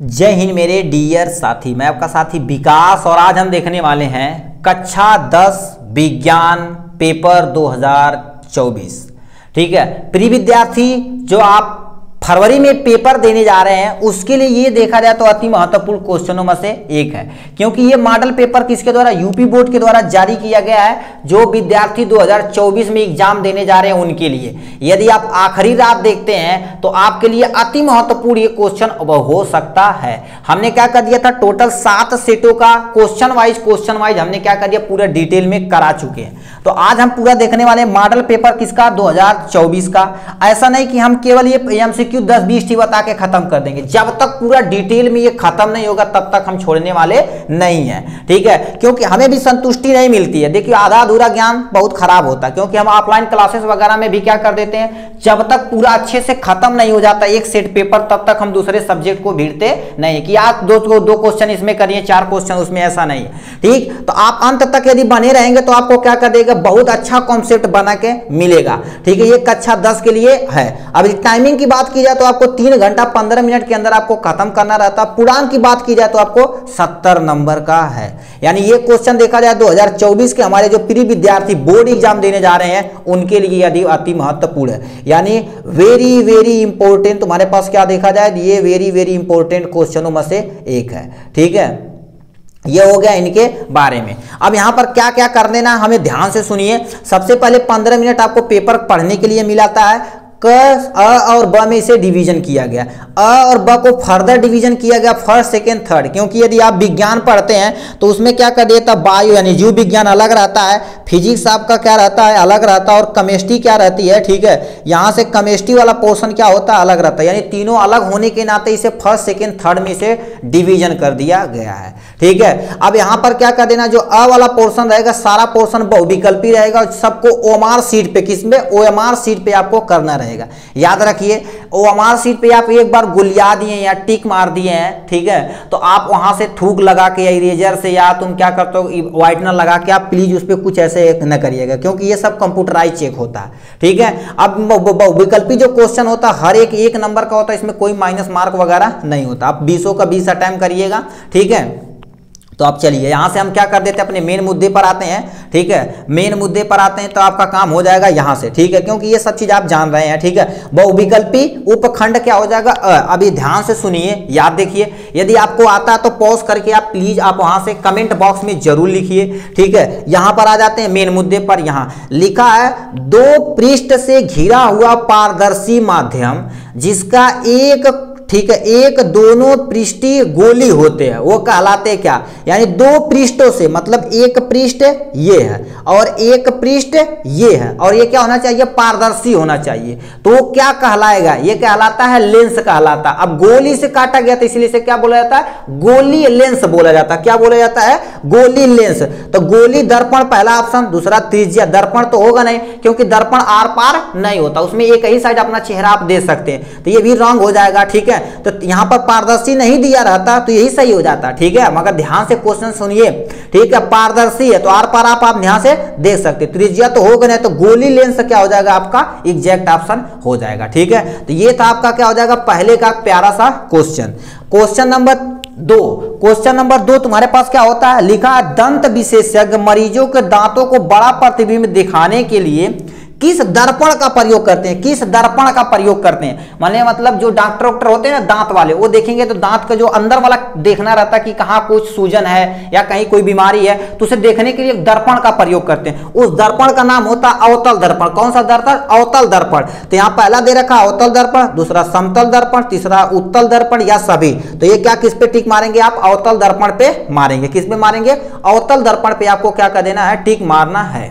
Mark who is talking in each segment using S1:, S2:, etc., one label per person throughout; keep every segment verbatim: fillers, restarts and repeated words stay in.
S1: जय हिंद मेरे डियर साथी, मैं आपका साथी विकास और आज हम देखने वाले हैं कक्षा दस विज्ञान पेपर दो हज़ार चौबीस। ठीक है, प्रिय विद्यार्थी जो आप फरवरी में पेपर देने जा रहे हैं उसके लिए ये देखा जाए तो अति महत्वपूर्ण क्वेश्चनों में से एक है, क्योंकि ये मॉडल पेपर किसके द्वारा, यूपी बोर्ड के द्वारा जारी किया गया है। जो विद्यार्थी दो हज़ार चौबीस में एग्जाम देने जा रहे हैं उनके लिए, यदि आप आखिरी रात देखते हैं तो आपके लिए अति महत्वपूर्ण ये क्वेश्चन हो सकता है। हमने क्या कर दिया था, टोटल सात सेटों का क्वेश्चन वाइज क्वेश्चन वाइज हमने क्या कर दिया, पूरा डिटेल में करा चुके हैं। तो आज हम पूरा देखने वाले मॉडल पेपर किसका, दो हज़ार चौबीस का। ऐसा नहीं कि हम केवल ये एमसीक्यू दस बीस टी बता के खत्म कर देंगे, जब तक पूरा डिटेल में ये खत्म नहीं होगा तब तक हम छोड़ने वाले नहीं है। ठीक है, क्योंकि हमें भी संतुष्टि नहीं मिलती है। देखिए आधा अधूरा ज्ञान बहुत खराब होता है, क्योंकि हम ऑफलाइन क्लासेस वगैरह में भी क्या कर देते हैं, जब तक पूरा अच्छे से खत्म नहीं हो जाता एक सेट पेपर तब तक हम दूसरे सब्जेक्ट को भिड़ते नहीं कि आप दो दो क्वेश्चन इसमें करिए, चार क्वेश्चन उसमें, ऐसा नहीं है। ठीक, तो आप अंत तक यदि बने रहेंगे तो आपको क्या कर देगा, बहुत अच्छा कॉन्सेप्ट बना के मिलेगा। ठीक है, ये कक्षा दस के लिए है। अब टाइमिंग की बात की जाए तो आपको तीन घंटा पंद्रह मिनट के अंदर आपको खत्म करना रहता है। पूर्णांक की बात की जाए तो आपको सत्तर नंबर का है। यानी ये क्वेश्चन देखा जाए दो हज़ार चौबीस के हमारे जो प्रिय विद्यार्थी बोर्ड एग्जाम देने जा रहे हैं उनके लिए यदि अति महत्वपूर्ण है, यानी वेरी वेरी इंपॉर्टेंट। तुम्हारे पास क्या देखा जाए, ये वेरी वेरी इंपॉर्टेंट क्वेश्चनों में से एक है। ठीक है, ये हो गया इनके बारे में। अब यहाँ पर क्या क्या कर देना हमें ध्यान से सुनिए। सबसे पहले पंद्रह मिनट आपको पेपर पढ़ने के लिए मिलाता है। क अ और ब में इसे डिवीजन किया गया, अ और ब को फर्दर डिवीजन किया गया फर्स्ट सेकेंड थर्ड, क्योंकि यदि आप विज्ञान पढ़ते हैं तो उसमें क्या कर देता, बायो यानी जीव विज्ञान अलग रहता है, फिजिक्स आपका क्या रहता है, अलग रहता है, और केमिस्ट्री क्या रहती है। ठीक है, यहाँ से केमिस्ट्री वाला पोर्शन क्या होता है, अलग रहता है। यानी तीनों अलग होने के नाते इसे फर्स्ट सेकेंड थर्ड में इसे डिवीजन कर दिया गया है। ठीक है, अब यहाँ पर क्या कर देना, जो अ वाला पोर्शन रहेगा सारा पोर्शन बहुविकल्पी रहेगा, सबको ओएमआर सीट पे, किसमें, ओएमआर सीट पे आपको करना रहेगा। याद रखिए ओएमआर सीट पे आप एक बार गुलिया दिए या टिक मार दिए हैं, ठीक है, तो आप वहां से थूक लगा के या इरेजर से या तुम क्या करते हो व्हाइटनर लगा के आप प्लीज उस पर कुछ ऐसे न करिएगा, क्योंकि ये सब कंप्यूटराइज चेक होता है। ठीक है, अब विकल्पी जो क्वेश्चन होता है हर एक एक नंबर का होता है, इसमें कोई माइनस मार्क वगैरह नहीं होता। आप बीसों का बीस अटेम्प्ट करिएगा। ठीक है, तो अब चलिए यहाँ से हम क्या कर देते हैं, अपने मेन मुद्दे पर आते हैं। ठीक है, मेन मुद्दे पर आते हैं तो आपका काम हो जाएगा यहाँ से। ठीक है, क्योंकि ये सब चीज आप जान रहे हैं। ठीक है, बहुविकल्पी उपखंड क्या हो जाएगा, अ। अभी ध्यान से सुनिए, याद देखिए, यदि आपको आता है तो पॉज करके आप प्लीज आप वहां से कमेंट बॉक्स में जरूर लिखिए। ठीक है, यहाँ पर आ जाते हैं मेन मुद्दे पर। यहाँ लिखा है, दो पृष्ठ से घिरा हुआ पारदर्शी माध्यम जिसका एक, ठीक है, एक दोनों पृष्ठीय गोली होते हैं, वो कहलाते क्या, यानी दो पृष्ठों से, मतलब एक पृष्ठ ये है और एक पृष्ठ ये है, और ये क्या होना चाहिए, पारदर्शी होना चाहिए, तो वो क्या कहलाएगा, ये कहलाता है लेंस कहलाता है। अब गोली से काटा गया तो इसलिए से क्या बोला जाता है, गोली लेंस बोला जाता है। क्या बोला जाता है, गोली लेंस। तो गोली दर्पण पहला ऑप्शन, दूसरा त्रिज्या। दर्पण तो होगा नहीं, क्योंकि दर्पण आर पार नहीं होता, उसमें एक ही साइड अपना चेहरा आप दे सकते हैं, तो ये भी रॉन्ग हो जाएगा। ठीक है, तो यहां पर पारदर्शी नहीं दिया रहता तो यही सही हो जाता। ठीक है, मगर ध्यान से क्वेश्चन सुनिए। ठीक है, पारदर्शी है तो आर पार आप, आप ध्यान से देख सकते, त्रिज्या तो होगा नहीं, तो गोली लेंस क्या हो जाएगा, आपका एग्जैक्ट ऑप्शन हो जाएगा। ठीक है, तो ये था आपका क्या हो जाएगा, पहले का प्यारा सा क्वेश्चन। क्वेश्चन नंबर दो, क्वेश्चन नंबर दो तुम्हारे पास क्या होता है, लिखा दंत विशेषज्ञ मरीजों के दांतों को बड़ा प्रतिबिंब दिखाने के लिए किस दर्पण का प्रयोग करते हैं, किस दर्पण का प्रयोग करते हैं, माने मतलब जो डॉक्टर डॉक्टर होते हैं ना दांत वाले, वो देखेंगे तो दांत का जो अंदर वाला देखना रहता है कि कहाँ कुछ सूजन है या कहीं कोई बीमारी है, तो उसे देखने के लिए दर्पण का प्रयोग करते हैं। उस दर्पण का नाम होता है अवतल दर्पण। कौन सा दर्पण, अवतल दर्पण। तो यहाँ पहला दे रखा अवतल दर्पण, दूसरा समतल दर्पण, तीसरा उत्तल दर्पण या सभी। तो ये क्या, किस पे टिक मारेंगे आप, अवतल दर्पण पे मारेंगे। किस पे मारेंगे, अवतल दर्पण पे आपको क्या कर देना है, टिक मारना है।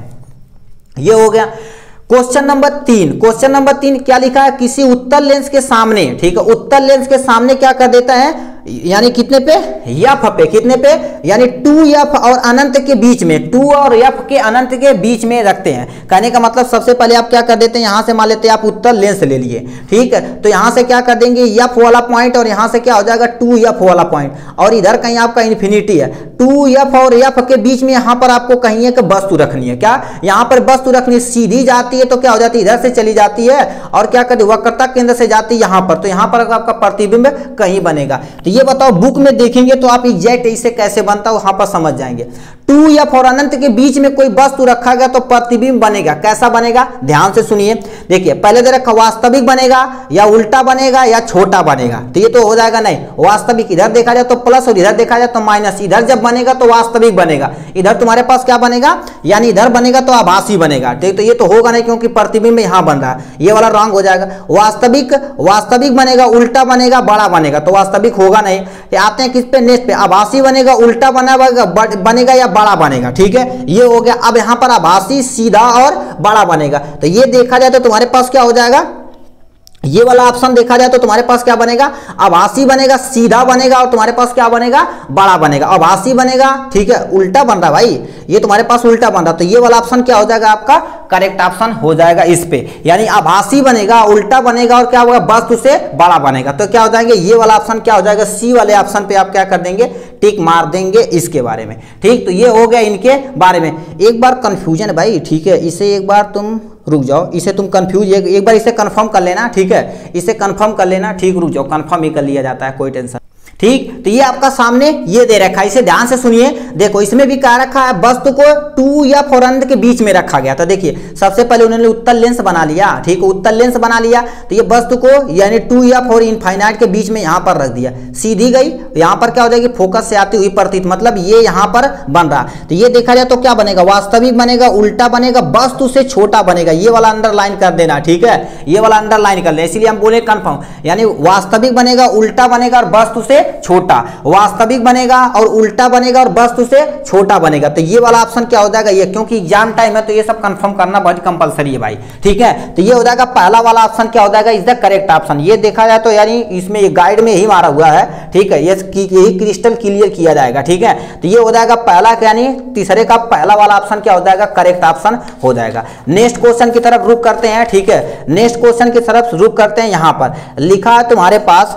S1: ये हो गया क्वेश्चन नंबर तीन। क्वेश्चन नंबर तीन क्या लिखा है, किसी उत्तल लेंस के सामने, ठीक है, उत्तल लेंस के सामने क्या कर देता है, यानी कितने पे, एफ पे, कितने पे, यानी टू एफ और अनंत के बीच में, टू और एफ के अनंत के बीच में रखते हैं। कहने का मतलब सबसे पहले आप क्या कर देते हैं, यहां से मान लेते हैं आप उत्तर लेंस ले लिए, ठीक है, तो यहां से क्या कर देंगे एफ वाला पॉइंट और यहां से क्या हो जाएगा टू एफ वाला पॉइंट, और इधर कहीं आपका इन्फिनिटी है। टू एफ और एफ के बीच में यहां पर आपको कहीं एक वस्तु रखनी है, क्या यहां पर वस्तु रखनी है, सीधी जाती है तो क्या हो जाती है इधर से चली जाती है, और क्या करती है वक्रता केंद्र से जाती है यहां पर, तो यहां पर आपका प्रतिबिंब कहीं बनेगा। तो ये बताओ बुक में देखेंगे तो आप एग्जैक्ट इसे कैसे बनता है वहां पर समझ जाएंगे। टू एफ और अनंत के बीच में कोई वस्तु रखा गया तो प्रतिबिंब बनेगा, कैसा बनेगा ध्यान से सुनिए। देखिए पहले दे रखा वास्तविक बनेगा या उल्टा बनेगा या छोटा बनेगा, तो ये तो हो जाएगा नहीं, वास्तविक इधर देखा जाए तो प्लस और इधर देखा जाए तो माइनस, इधर जब बनेगा तो वास्तविक बनेगा, इधर तुम्हारे पास क्या बनेगा यानी इधर बनेगा तो आभासी बनेगा, ठीक, तो ये तो होगा नहीं क्योंकि प्रतिबिंब यहां बन रहा है, ये वाला रॉन्ग हो जाएगा। वास्तविक वास्तविक बनेगा, उल्टा बनेगा, बड़ा बनेगा, तो वास्तविक होगा नहीं। आते हैं किस पे नेक्स्ट पे, आभासी बनेगा, उल्टा बनेगा बनेगा या बड़ा बनेगा, ठीक है, ये हो गया। अब यहां पर आभासी, सीधा और बड़ा बनेगा, तो ये देखा जाए तो तुम्हारे पास क्या हो जाएगा, ये वाला ऑप्शन देखा जाए तो तुम्हारे पास क्या बनेगा, आभासी बनेगा, सीधा बनेगा, और तुम्हारे पास क्या बनेगा बड़ा बनेगा। आभासी बनेगा, ठीक है, उल्टा बन रहा भाई, ये तुम्हारे पास उल्टा बन रहा, तो ये वाला ऑप्शन क्या हो जाएगा आपका करेक्ट ऑप्शन हो जाएगा इस पे, यानी आभासी बनेगा, उल्टा बनेगा, और क्या होगा वस्तु से बड़ा बनेगा, तो क्या हो जाएंगे ये वाला ऑप्शन क्या हो जाएगा, सी वाले ऑप्शन पे आप क्या कर देंगे टिक मार देंगे इसके बारे में, ठीक। तो ये हो गया इनके बारे में। एक बार कंफ्यूजन है भाई, ठीक है, इसे एक बार तुम रुक जाओ, इसे तुम कंफ्यूज एक, एक बार इसे कंफर्म कर लेना, ठीक है, इसे कंफर्म कर लेना, ठीक, रुक जाओ, कंफर्म ही कर लिया जाता है, कोई टेंशन, ठीक। तो ये आपका सामने ये दे रखा है, इसे ध्यान से सुनिए। देखो इसमें भी क्या रखा है, वस्तु को टू या फोर अनंत के बीच में रखा गया। तो देखिए सबसे पहले उन्होंने उत्तल लेंस बना लिया, ठीक है, उत्तल लेंस बना लिया, तो ये वस्तु को यानी टू या फोर इनफाइनाइट के बीच में यहाँ पर रख दिया, सीधी गई, यहाँ पर क्या हो जाएगी फोकस से आती हुई प्रतीत, मतलब ये यहाँ पर बन रहा। तो ये देखा जाए तो क्या बनेगा, वास्तविक बनेगा, उल्टा बनेगा, वस्तु से छोटा बनेगा, ये वाला अंडरलाइन कर देना, ठीक है, ये वाला अंडरलाइन कर लेना, इसीलिए हम बोले कंफर्म, यानी वास्तविक बनेगा, उल्टा बनेगा और वस्तु से छोटा, वास्तविक बनेगा और उल्टा बनेगा और वस्तु से छोटा बनेगा। तो ये वाला ऑप्शन क्या हो जाएगा ये, क्योंकि एग्जाम टाइम है तो ये सब कंफर्म करना बहुत कंपलसरी है भाई, ठीक है। तो ये हो जाएगा पहला वाला ऑप्शन क्या हो जाएगा इज द करेक्ट ऑप्शन। ये देखा जाए तो यानी इसमें ये गाइड में ही मारा हुआ है, ठीक है, ये यही क्रिस्टल क्लियर किया जाएगा, ठीक है। तो ये हो जाएगा पहला, यानी तीसरे का पहला वाला ऑप्शन क्या हो जाएगा करेक्ट ऑप्शन हो जाएगा। नेक्स्ट क्वेश्चन की तरफ रुक करते हैं, ठीक है, नेक्स्ट क्वेश्चन की तरफ रुक करते हैं। यहां पर लिखा है तुम्हारे पास,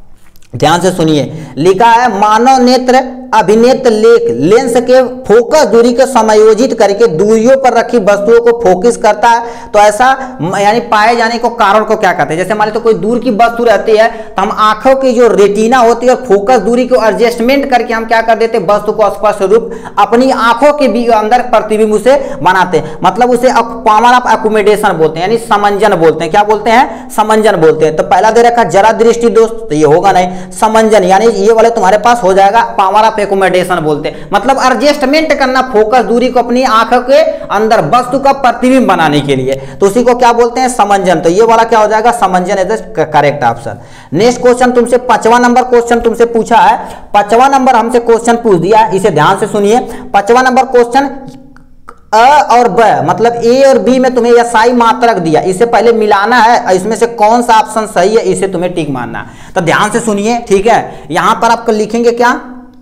S1: ध्यान से सुनिए, लिखा है मानव नेत्र अभिनेत लेख लेंस के फोकस दूरी को समायोजित करके दूरियों पर रखी वस्तुओं को फोकस करता है, तो ऐसा यानी पाए जाने को कारण को क्या कहते हैं। जैसे मान लो तो कोई दूर की वस्तु रहती है तो हम आंखों की जो रेटिना होती है और फोकस दूरी को एडजस्टमेंट करके हम क्या कर देते हैं वस्तु को स्पष्ट रूप अपनी आंखों के भी अंदर प्रतिबिंब उसे बनाते हैं, मतलब उसे पावर ऑफ एकोमोडेशन बोलते हैं, यानी समंजन बोलते हैं। क्या बोलते हैं, समंजन बोलते हैं। तो पहला दे रखा जरा दृष्टि दोस्त, तो ये होगा नहीं, समंजन यानी ये वाले तुम्हारे पास हो जाएगा पावर ऑफ एकोमोडेशन बोलते हैं, मतलब एडजस्टमेंट करना फोकस दूरी को अपनी आंखों के अंदर वस्तु का प्रतिबिंब बनाने के लिए, तो उसी को क्या बोलते हैं समंजन। तो ये वाला क्या हो जाएगा समंजन is the correct option. Next question तुमसे पांचवा नंबर क्वेश्चन तुमसे पूछा है, पांचवा नंबर हमसे क्वेश्चन पूछ दिया, इसे ध्यान से सुनिए। पांचवा नंबर क्वेश्चन अ और ब, मतलब ए और बी में तुम्हें एसआई मात्रक दिया, इसे पहले मिलाना है, इसमें से कौन सा ऑप्शन सही है इसे तुम्हें टिक मारना। तो ध्यान से सुनिए, ठीक है, यहां पर आपको लिखेंगे क्या,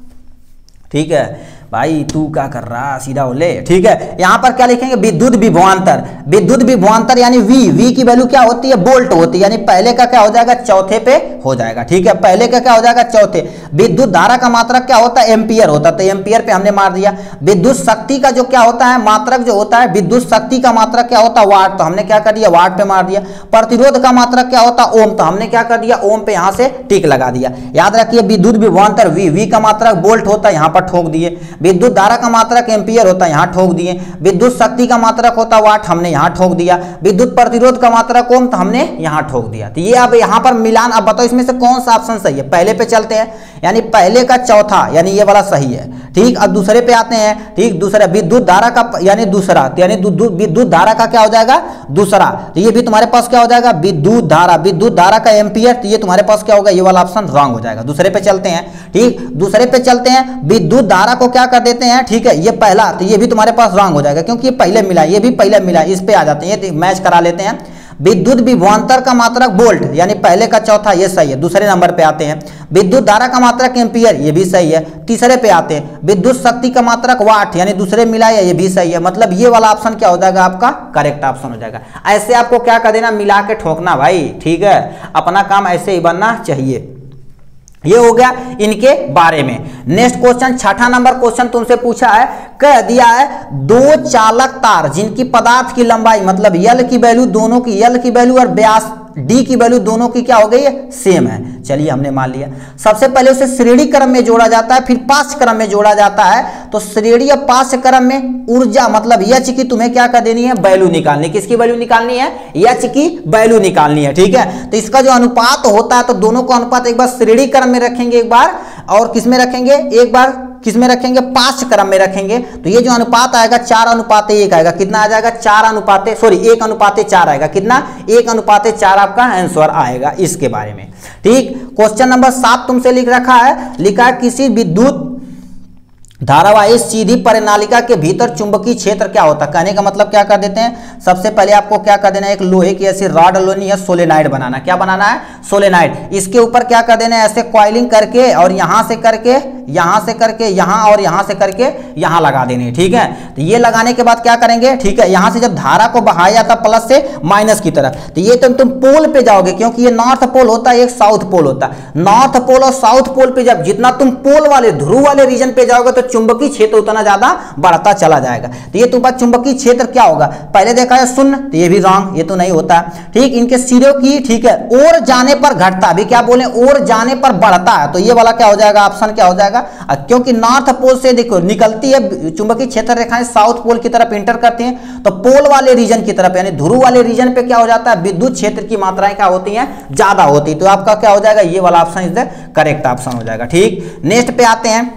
S1: ठीक है भाई तू क्या कर रहा सीधा बोले, ठीक है, यहां पर क्या लिखेंगे विद्युत विभवांतर, विद्युत विभवांतर यानी वी, वी की वैल्यू क्या होती है वोल्ट होती है, यानी पहले का क्या हो जाएगा चौथे पे हो जाएगा, ठीक है, पहले का क्या हो जाएगा चौथे। विद्युत धारा का मात्रक क्या होता है एम्पियर होता है, तो एम्पियर पे हमने मार दिया। विद्युत शक्ति का जो क्या होता है मात्रक जो होता है, विद्युत शक्ति का मात्रक क्या होता है वाट, तो हमने क्या कर दिया वाट पे मार दिया। प्रतिरोध का मात्रक क्या होता है ओम, तो हमने क्या कर दिया ओम पे यहां से टिक लगा दिया। याद रखिए विद्युत विभवांतर वी, वी का मात्रक वोल्ट होता है, यहां पर ठोक दिए। विद्युत धारा का मात्रक एम्पियर होता है, यहां ठोक दिए। विद्युत शक्ति का मात्रक होता वाट, हमने यहां ठोक दिया। विद्युत प्रतिरोध का मात्रक ओम, तो हमने यहां ठोक दिया। तो ये अब यहां पर मिलान, अब बताओ इसमें से कौन सा ऑप्शन सही है। पहले पे चलते हैं, यानी पहले का चौथा यानी ये वाला सही है, ठीक। अब दूसरे पे आते हैं, ठीक, दूसरा विद्युत धारा का यानी दूसरा, यानी विद्युत धारा का क्या हो जाएगा दूसरा, तो ये भी तुम्हारे पास क्या हो जाएगा विद्युत धारा, विद्युत धारा का एम्पियर, तो ये तुम्हारे पास क्या होगा ये वाला ऑप्शन रॉन्ग हो जाएगा। दूसरे पे चलते हैं, ठीक, दूसरे पे चलते हैं, विद्युत धारा को क्या कर देते हैं, ठीक है, ये पहला, तो ये भी तुम्हारे पास रॉन्ग हो जाएगा क्योंकि ये पहले मिला, ये भी पहले मिला, इस पे आ जाते हैं, ये मैच करा लेते हैं। विद्युत विभवांतर का मात्रक वोल्ट, यानी पहले का चौथा ये सही है। दूसरे नंबर पे आते हैं विद्युत धारा का मात्रक एम्पियर, ये भी सही है। तीसरे पे आते हैं विद्युत शक्ति का मात्रक वाट, यानी दूसरे मिला है, ये भी सही है। मतलब ये वाला ऑप्शन क्या हो जाएगा आपका करेक्ट ऑप्शन हो जाएगा। ऐसे आपको क्या कर देना, मिला के ठोकना भाई, ठीक है, अपना काम ऐसे ही बनना चाहिए। ये हो गया इनके बारे में। नेक्स्ट क्वेश्चन, छठा नंबर क्वेश्चन तुमसे पूछा है, कह दिया है दो चालक तार जिनकी पदार्थ की लंबाई मतलब यल की वैल्यू दोनों की, यल की वैल्यू और व्यास डी की वैल्यू दोनों की क्या हो गई है, सेम है। चलिए हमने मान लिया। सबसे पहले उसे श्रेणी क्रम में जोड़ा जाता है, फिर पांच क्रम में जोड़ा जाता है। तो श्रेणी और पांच क्रम में ऊर्जा मतलब एच की तुम्हें क्या कर देनी है, वैल्यू निकालनी। किसकी वैल्यू निकालनी है, एच की वैल्यू निकालनी है, ठीक है। तो इसका जो अनुपात होता है, तो दोनों का अनुपात एक बार श्रेणी क्रम में रखेंगे, एक बार और किस में रखेंगे, एक बार किस में रखेंगे, पांच क्रम में रखेंगे। तो ये जो अनुपात आएगा चार अनुपात एक आएगा। कितना आ जाएगा, चार अनुपात सॉरी एक अनुपात चार आएगा। कितना, एक अनुपात चार आपका आंसर आएगा इसके बारे में, ठीक। क्वेश्चन नंबर सात तुमसे लिख रखा है, लिखा है किसी विद्युत धारावाही सीधी परिनालिका के भीतर चुंबकीय क्षेत्र क्या होता है। कहने का मतलब क्या कर देते हैं, सबसे पहले आपको क्या कर देना है, एक लोहे की ऐसी रॉड लोनी है, सोलेनाइड बनाना। क्या बनाना है, सोलेनाइड। इसके ऊपर क्या कर देना है, ऐसे कॉइलिंग करके और यहां से करके यहां से करके यहां और यहां से करके यहां लगा देने, ठीक है। तो ये लगाने के बाद क्या करेंगे, ठीक है, यहां से जब धारा को बहाया जाता प्लस से माइनस की तरफ, तो ये तुम तुम पोल पे जाओगे, क्योंकि ये नॉर्थ पोल होता है, एक साउथ पोल होता है। नॉर्थ पोल और साउथ पोल पे जब जितना तुम पोल वाले ध्रुव वाले रीजन पे जाओगे तो चुंबकीय क्षेत्र उतना ज्यादा बढ़ता चला जाएगा। तो ये तुम्हारा चुंबकीय क्षेत्र क्या होगा, पहले देखा है शून्य, तो ये भी रॉन्ग, ये तो नहीं होता, ठीक। इनके सिरों की, ठीक है, ओर जाने पर घटता, अभी क्या बोले, ओर जाने पर बढ़ता है। तो ये वाला क्या हो जाएगा, ऑप्शन क्या हो जाएगा, क्योंकि नॉर्थ पोल से देखो निकलती है चुंबकीय क्षेत्र रेखाएं साउथ पोल की तरफ इंटर करती हैं, तो पोल वाले रीजन की तरफ यानी ध्रुव वाले रीजन पे क्या हो जाता है, विद्युत क्षेत्र की मात्राएं क्या होती हैं, ज्यादा होती है। तो आपका क्या हो जाएगा, ये वाला option is the correct option हो जाएगा, ठीक। नेक्स्ट पे आते हैं,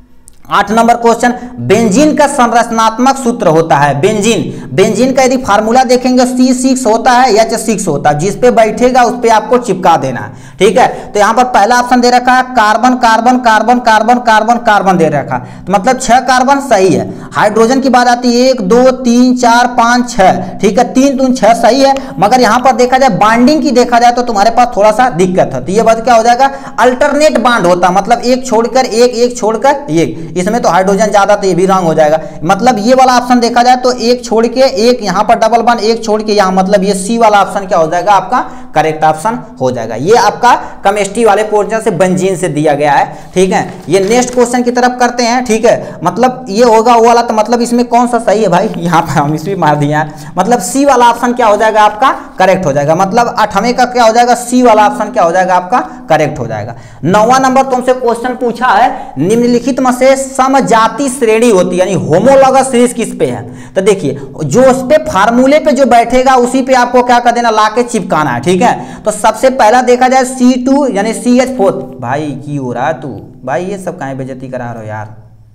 S1: आठ नंबर क्वेश्चन, बेंजीन का संरचनात्मक सूत्र होता है। बेंजीन बेंजीन का यदि फार्मूला देखेंगे सी सिक्स होता है, एच सिक्स होता है, जिस पे बैठेगा उस पे आपको चिपका देना है, ठीक है। तो यहां पर पहला ऑप्शन दे रखा है carbon carbon carbon carbon carbon carbon दे रखा, तो मतलब छह कार्बन सही है। हाइड्रोजन की बात आती है, एक दो तीन चार पांच छह, ठीक है, तीन तीन छह सही है। मगर यहां पर देखा जाए बाइंडिंग की देखा जाए तो तुम्हारे पास थोड़ा सा दिक्कत है। तो ये बात क्या हो जाएगा, अल्टरनेट बांड होता, मतलब एक छोड़कर एक, एक छोड़कर एक, इसमें तो हाइड्रोजन ज्यादा, तो ये भी रॉन्ग हो जाएगा। मतलब ये वाला ऑप्शन देखा जाए तो एक छोड़ के एक, यहां पर डबल बॉन्ड, एक छोड़ के यहां, मतलब ये सी वाला ऑप्शन क्या हो जाएगा, आपका करेक्ट ऑप्शन हो जाएगा। ये आपका केमिस्ट्री वाले पोर्शन से बेंजीन से दिया गया है, ठीक है। ये नेक्स्ट क्वेश्चन की तरफ करते हैं, ठीक है। मतलब ये होगा वो वाला, तो मतलब इसमें कौन सा सही है भाई, यहां पर हम इसमें मार दिया, मतलब सी वाला ऑप्शन क्या हो जाएगा, आपका करेक्ट हो जाएगा। मतलब आठवें का क्या हो जाएगा, सी वाला ऑप्शन क्या हो जाएगा, आपका करेक्ट हो जाएगा। नौवां नंबर तुमसे क्वेश्चन पूछा है, निम्नलिखित में से समजाति श्रेणी होती है, यानी होमोलॉगस सीरीज किस पे है। तो देखिए जो उस पे फार्मूले पे जो बैठेगा उसी पे आपको क्या कर देना, लाके चिपकाना है, ठीक है। तो सबसे पहला देखा जाए सी टू यानी सी एच फोर, भाई की हो रहा है तू भाई, ये सब काहे बेइज्जती करा रहे हो यार,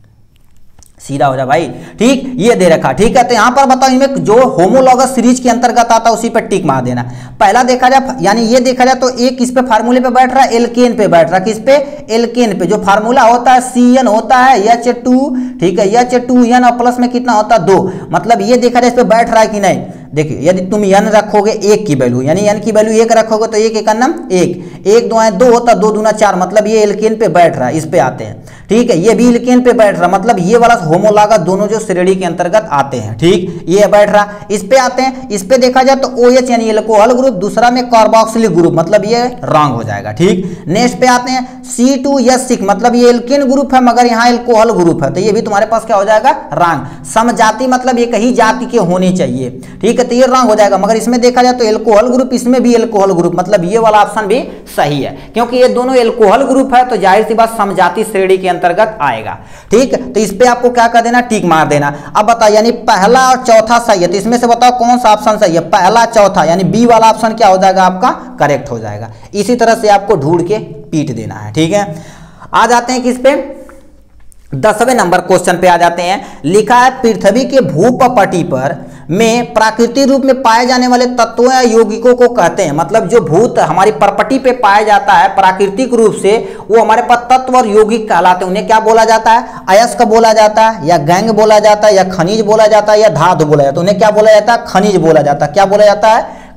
S1: सीधा हो जा भाई, ठीक। ये दे रखा, ठीक है। तो यहां पर बताओ इनमें जो होमोलॉगस सीरीज के अंतर्गत आता है उसी पर टिक मार देना। पहला देखा जाए यानी ये देखा जाए तो एक किस पे फार्मूले पे बैठ रहा है, एल्केन पे बैठ रहा है, किस पे, एल्केन पे। जो फार्मूला होता है सी एन होता है एच टू, ठीक है, एच टू एन और प्लस में कितना होता है, दो। मतलब ये देखा जाए इस पे बैठ रहा है कि नहीं। देखिए यदि तुम एन रखोगे एक की वैल्यू, यानी एन की वैल्यू एक रखोगे तो एक एक अन्नम एक, एक दो दो होता, दो दूना चार, मतलब ये एल्केन पे बैठ रहा है, इस पे आते हैं, ठीक है। ये भी एल्केन पे बैठ रहा, मतलब ये वाला होमोलॉगस दोनों जो श्रेणी के अंतर्गत आते हैं, ठीक। ये बैठ रहा, इस पे आते हैं, इस पे देखा जाए तो OH यानी एल्कोहल ग्रुप, दूसरा में कार्बोक्सिलिक ग्रुप, मतलब ये रॉन्ग हो जाएगा, ठीक। नेक्स्ट पे आते हैं सी टू एच सिक्स, मतलब ये एल्केन ग्रुप है मगर यहाँ एल्कोहल ग्रुप है, तो ये भी तुम्हारे पास क्या हो जाएगा, रॉन्ग। समजाति मतलब एक ही जाति के होने चाहिए, ठीक है, तो ये रॉन्ग हो जाएगा। मगर इसमें देखा जाए तो एल्कोहल ग्रुप, इसमें भी एल्कोहल ग्रुप, मतलब ये वाला ऑप्शन भी सही है, क्योंकि ये दोनों एल्कोहल ग्रुप है, तो जाहिर सी बात समजाति श्रेणी के अंतर्गत आएगा, ठीक। तो इस पे आपको क्या कर देना, टिक मार देना। अब बताओ यानी पहला और चौथा सही है, तो इसमें से बताओ कौन सा ऑप्शन सही है, पहला चौथा, यानी बी वाला ऑप्शन क्या हो जाएगा, आपका करेक्ट हो जाएगा। इसी तरह से आपको ढूंढ के पीट देना है, ठीक है। आ जाते हैं किस पे, दसवें नंबर क्वेश्चन पे आ जाते हैं। लिखा है पृथ्वी के भूपटल पर में प्राकृतिक रूप में पाए जाने वाले तत्वों या यौगिकों को कहते हैं। मतलब जो भूत हमारी परपटी पे पाया जाता है प्राकृतिक रूप से, वो हमारे पास तत्व और यौगिक कहलाते हैं। उन्हें क्या बोला जाता है, अयस्क बोला जाता है, या गैंग बोला जाता है, या खनिज बोला जाता है, या धातु बोला जाता है। उन्हें क्या बोला जाता है, खनिज बोला जाता है। क्या बोला जाता है,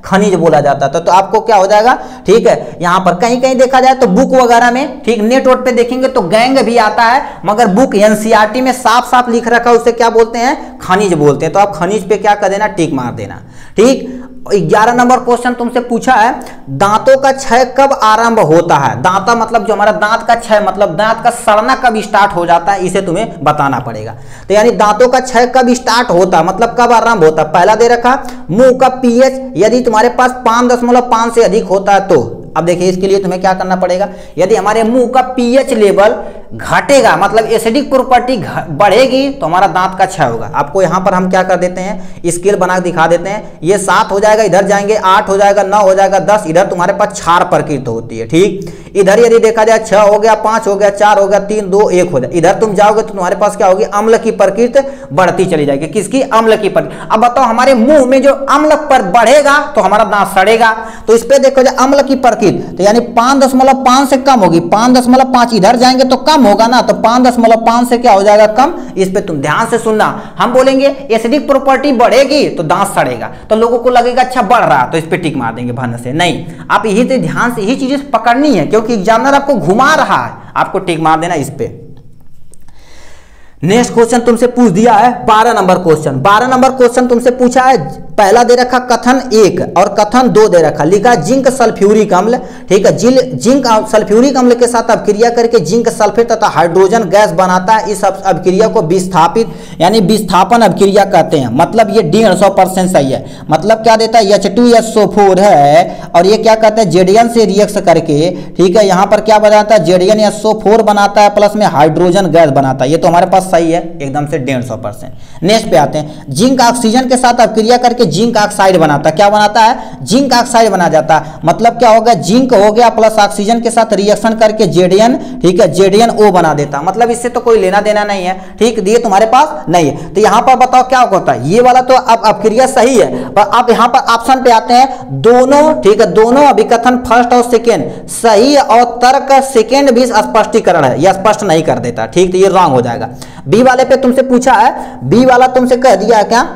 S1: खनिज बोला जाता है। तो, तो आपको क्या हो जाएगा, ठीक है, यहां पर कहीं कहीं देखा जाए तो बुक वगैरह में, ठीक, नेट वोट पे देखेंगे तो गैंग भी आता है, मगर बुक एनसीईआरटी में साफ साफ लिख रखा है, उसे क्या बोलते हैं, खनिज बोलते हैं। तो आप खनिज पे क्या कर देना, टिक मार देना। ठीक, ग्यारह नंबर क्वेश्चन तुमसे पूछा है, दांतों का क्षय कब आरंभ होता है। दांता मतलब जो हमारा दांत का क्षय, मतलब दांत का सड़ना कब स्टार्ट हो जाता है, इसे तुम्हें बताना पड़ेगा। तो यानी दांतों का क्षय कब स्टार्ट होता है, मतलब कब आरंभ होता है। पहला दे रखा, मुंह का पीएच यदि तुम्हारे पास पांच दशमलव पांच से अधिक होता है तो। अब देखिए इसके लिए तुम्हें क्या करना पड़ेगा, यदि हमारे मुंह का पीएच लेवल घटेगा, मतलब एसिडिक प्रॉपर्टी बढ़ेगी, तो हमारा दांत का क्षय होगा। आपको यहां पर हम क्या कर देते हैं, स्केल बना दिखा देते हैं। ये सात हो जाएगा, इधर जाएंगे आठ हो जाएगा, नौ हो जाएगा, दस, इधर तुम्हारे पास क्षार प्रकृति होती है। ठीक, इधर यदि देखा जाए छह हो गया, पांच हो गया, चार हो गया, तीन, दो, एक हो जाए, इधर तुम जाओगे तो तुम्हारे पास क्या होगी, अम्ल की प्रकृति बढ़ती चली जाएगी। किसकी, अम्ल की प्रकृति। अब बताओ हमारे मुंह में जो अम्ल पर बढ़ेगा तो हमारा दांत सड़ेगा। तो इस पे देखो जाए अम्ल की प्रकृति, तो यानी पांच दशमलव पांच से कम होगी, पांच दशमलव पांच इधर जाएंगे तो कम होगा ना, तो पांच दशमलव पांच से क्या हो जाएगा, कम। इस पे तुम ध्यान से सुनना, हम बोलेंगे एसिडिक प्रॉपर्टी बढ़ेगी तो दांत सड़ेगा, तो लोगों को लगेगा अच्छा बढ़ रहा, तो इस पे टिक मार देंगे भन से। नहीं, आप यही से ध्यान से यही चीजें पकड़नी है, क्योंकि एग्जामिनर आपको घुमा रहा है, आपको टिक मार देना इस पे। नेक्स्ट क्वेश्चन तुमसे पूछ दिया है बारह नंबर क्वेश्चन। बारह नंबर क्वेश्चन तुमसे पूछा है, पहला दे रखा कथन एक और कथन दो दे रखा, लिखा जिंक सल्फ्यूरिक अम्ल। ठीक है, जिल जिंक सल्फ्यूरिक अम्ल के साथ अभिक्रिया करके जिंक सल्फेट तथा हाइड्रोजन गैस बनाता है। इस अभिक्रिया को विस्थापित यानी विस्थापन अभिक्रिया कहते हैं। मतलब ये डेढ़ सौ परसेंट सही है। मतलब क्या देता है, H two S O four है और ये क्या कहते हैं, जेडीएन से रिएक्ट करके, ठीक है, यहाँ पर क्या बनाता है, जेडीएन एस ओ फोर बनाता है, प्लस में हाइड्रोजन गैस बनाता है। ये तो हमारे पास सही है एकदम से डेढ़ सौ परसेंट। नेक्स्ट पे आते हैं, जिंक ऑक्सीजन के साथ अभिक्रिया करके जिंक ऑक्साइड बनाता है। क्या बनाता है, जिंक ऑक्साइड बना जाता है। मतलब क्या होगा, जिंक हो गया प्लस ऑक्सीजन के साथ रिएक्शन करके जेडीएन, ठीक है, जेडीएन ओ बना देता है। मतलब इससे तो कोई लेना देना नहीं है। ठीक, ये तुम्हारे पास नहीं है। तो यहां पर बताओ क्या होता है, ये वाला तो अब अभिक्रिया सही है, पर आप यहां पर ऑप्शन पे आते हैं दोनों, ठीक है, दोनों अभिकथन फर्स्ट और सेकेंड सही है और तर्क सेकेंड भी स्पष्टीकरण है, यह स्पष्ट नहीं कर देता। ठीक, तो ये रॉन्ग हो जाएगा। बी वाले पे तुमसे पूछा है, बी वाला तुमसे कह दिया है क्या,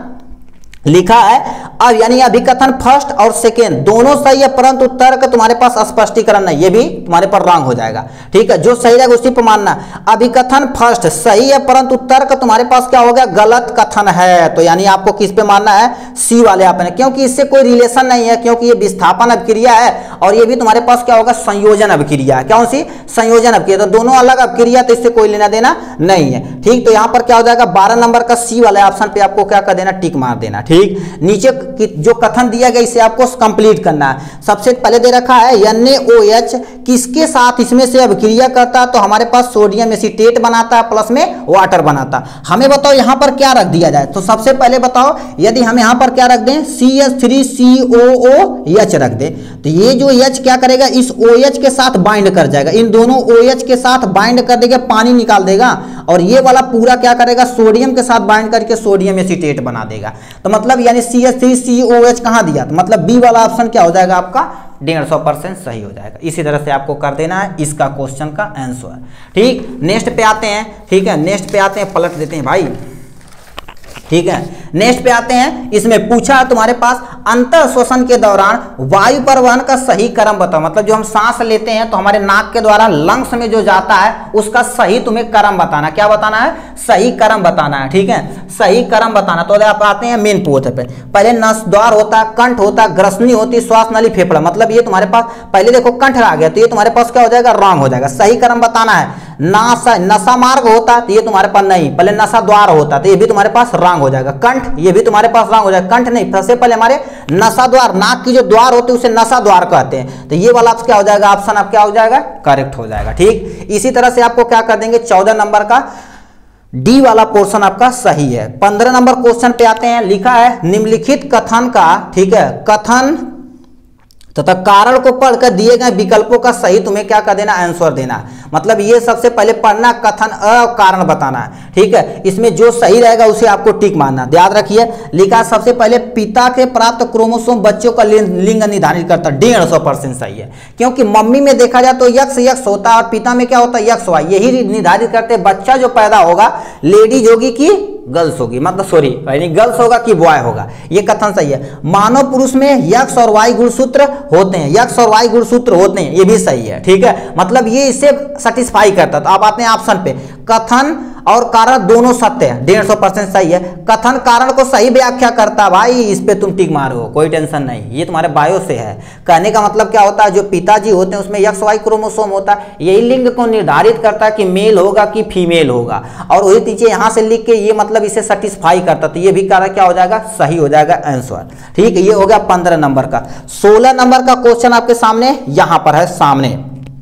S1: लिखा है अब यानी अभिकथन फर्स्ट और सेकेंड दोनों सही है, परंतु तर्क तुम्हारे पास स्पष्टीकरण नहीं, ये भी तुम्हारे पर रॉन्ग हो जाएगा। ठीक है, जो सही रहेगा उसी पर मानना। अभिकथन फर्स्ट सही है परंतु तर्क तुम्हारे पास क्या हो गया, गलत कथन है। तो यानी आपको किस पे मानना है, सी वाले आपने, क्योंकि इससे कोई रिलेशन नहीं है, क्योंकि ये विस्थापन अभिक्रिया है और ये भी तुम्हारे पास क्या होगा, संयोजन अभिक्रिया है। कौन सी, संयोजन अभिक्रिया। तो दोनों अलग अभिक्रिया, तो इससे कोई लेना देना नहीं है। ठीक, तो यहां पर क्या हो जाएगा, बारह नंबर का सी वाले ऑप्शन पे आपको क्या कर देना, टिक मार देना। ठीक, नीचे जो कथन दिया गया इसे आपको कंप्लीट करना है। सबसे पहले दे रखा है एन ए ओ एच किसके साथ इसमें से अभिक्रिया करता है, तो हमारे पास सोडियम एसीटेट बनाता है प्लस में वाटर बनाता है। हमें बताओ यहां पर क्या रख दिया जाए, तो सबसे पहले बताओ यदि हम यहां पर क्या रख दें, C H three C O O H रख दें, तो ये जो H क्या करेगा, इस OH के साथ बाइंड कर जाएगा, इन दोनों OH के साथ बाइंड कर देगा, पानी निकाल देगा, और ये वाला पूरा क्या करेगा, सोडियम के साथ बाइंड करके सोडियम एसीटेट बना देगा। तो मतलब यानी C H three C O H कहां दिया, तो मतलब बी वाला ऑप्शन क्या हो जाएगा आपका, डेढ़ सौ परसेंट सही हो जाएगा। इसी तरह से आपको कर देना है, इसका क्वेश्चन का आंसर। ठीक, नेक्स्ट पे आते हैं। ठीक है, नेक्स्ट पे आते हैं, पलट देते हैं भाई। ठीक है, नेक्स्ट पे आते हैं। इसमें पूछा तुम्हारे पास अंतर श्वसन के दौरान वायु परिवहन का सही क्रम बताओ। मतलब जो हम सांस लेते हैं तो हमारे नाक के द्वारा लंग्स में जो जाता है उसका सही तुम्हें क्रम बताना। क्या बताना है, सही क्रम बताना है। ठीक है, सही क्रम बताना। तो आप आते हैं मेन पोथ पे, पहले नस द्वार होता है, कंठ होता है, ग्रसनी होती है, श्वास नली, फेफड़ा। मतलब ये तुम्हारे पास पहले देखो कंठ आ गया, तो ये तुम्हारे पास क्या हो जाएगा, रॉन्ग हो जाएगा। सही क्रम बताना है। नासा नसा मार्ग होता है तो ये तुम्हारे पास नहीं, पहले नसा द्वार होता है तो ये भी तुम्हारे पास रॉन्ग हो जाएगा। कंठ, ये भी तुम्हारे पास रॉन्ग हो जाएगा। कंठ नहीं, सबसे पहले हमारे नसा द्वार, नाक की जो द्वार होती है उसे नसा द्वार कहते हैं। तो ये वाला क्या हो जाएगा, ऑप्शन आप क्या हो जाएगा, करेक्ट हो जाएगा। ठीक, इसी तरह से आपको क्या कर देंगे, चौदह नंबर का डी वाला पोर्शन आपका सही है। पंद्रह नंबर क्वेश्चन पे आते हैं। लिखा है निम्नलिखित कथन का, ठीक है, कथन तथा तो कारण को पढ़कर दिए गए विकल्पों का सही तुम्हें क्या कर देना, आंसर देना। मतलब ये सबसे पहले पढ़ना, कथन अ कारण बताना है। ठीक है, इसमें जो सही रहेगा उसे आपको टिक मारना। याद रखिए, लिखा सबसे पहले पिता के प्राप्त क्रोमोसोम बच्चों का लिंग निर्धारित करता है। डेढ़ सौ परसेंट सही है, क्योंकि मम्मी में देखा जाए तो यक्स यक्स होता है और पिता में क्या होता है, यक्स वाई। यही निर्धारित करते बच्चा जो पैदा होगा लेडीज होगी कि गर्ल्स होगी, मतलब सॉरी यानी गर्ल्स होगा कि बॉय होगा, ये कथन सही है। मानव पुरुष में यक्ष और वाई गुणसूत्र होते हैं, यक्ष और वाई गुणसूत्र होते हैं, ये भी सही है, ठीक है, मतलब ये इससे सेटिस्फाई करता है। तो अब आते हैं ऑप्शन पे, कथन और कारण दोनों सत्य है, डेढ़ सौ परसेंट सही है। कथन कारण को सही व्याख्या करता है, भाई इस पे तुम टिक मारो, कोई टेंशन नहीं, ये तुम्हारे बायो से है। कहने का मतलब क्या होता है, जो पिताजी होते हैं उसमें एक्स वाई क्रोमोसोम होता है, यही लिंग को निर्धारित करता है कि मेल होगा कि फीमेल होगा, और वही चीजें यहाँ से लिख के ये मतलब इसे सेटिस्फाई करता, तो ये भी कारण क्या हो जाएगा, सही हो जाएगा आंसर, ठीक है। ये हो गया पंद्रह नंबर का। सोलह नंबर का क्वेश्चन आपके सामने यहां पर है सामने,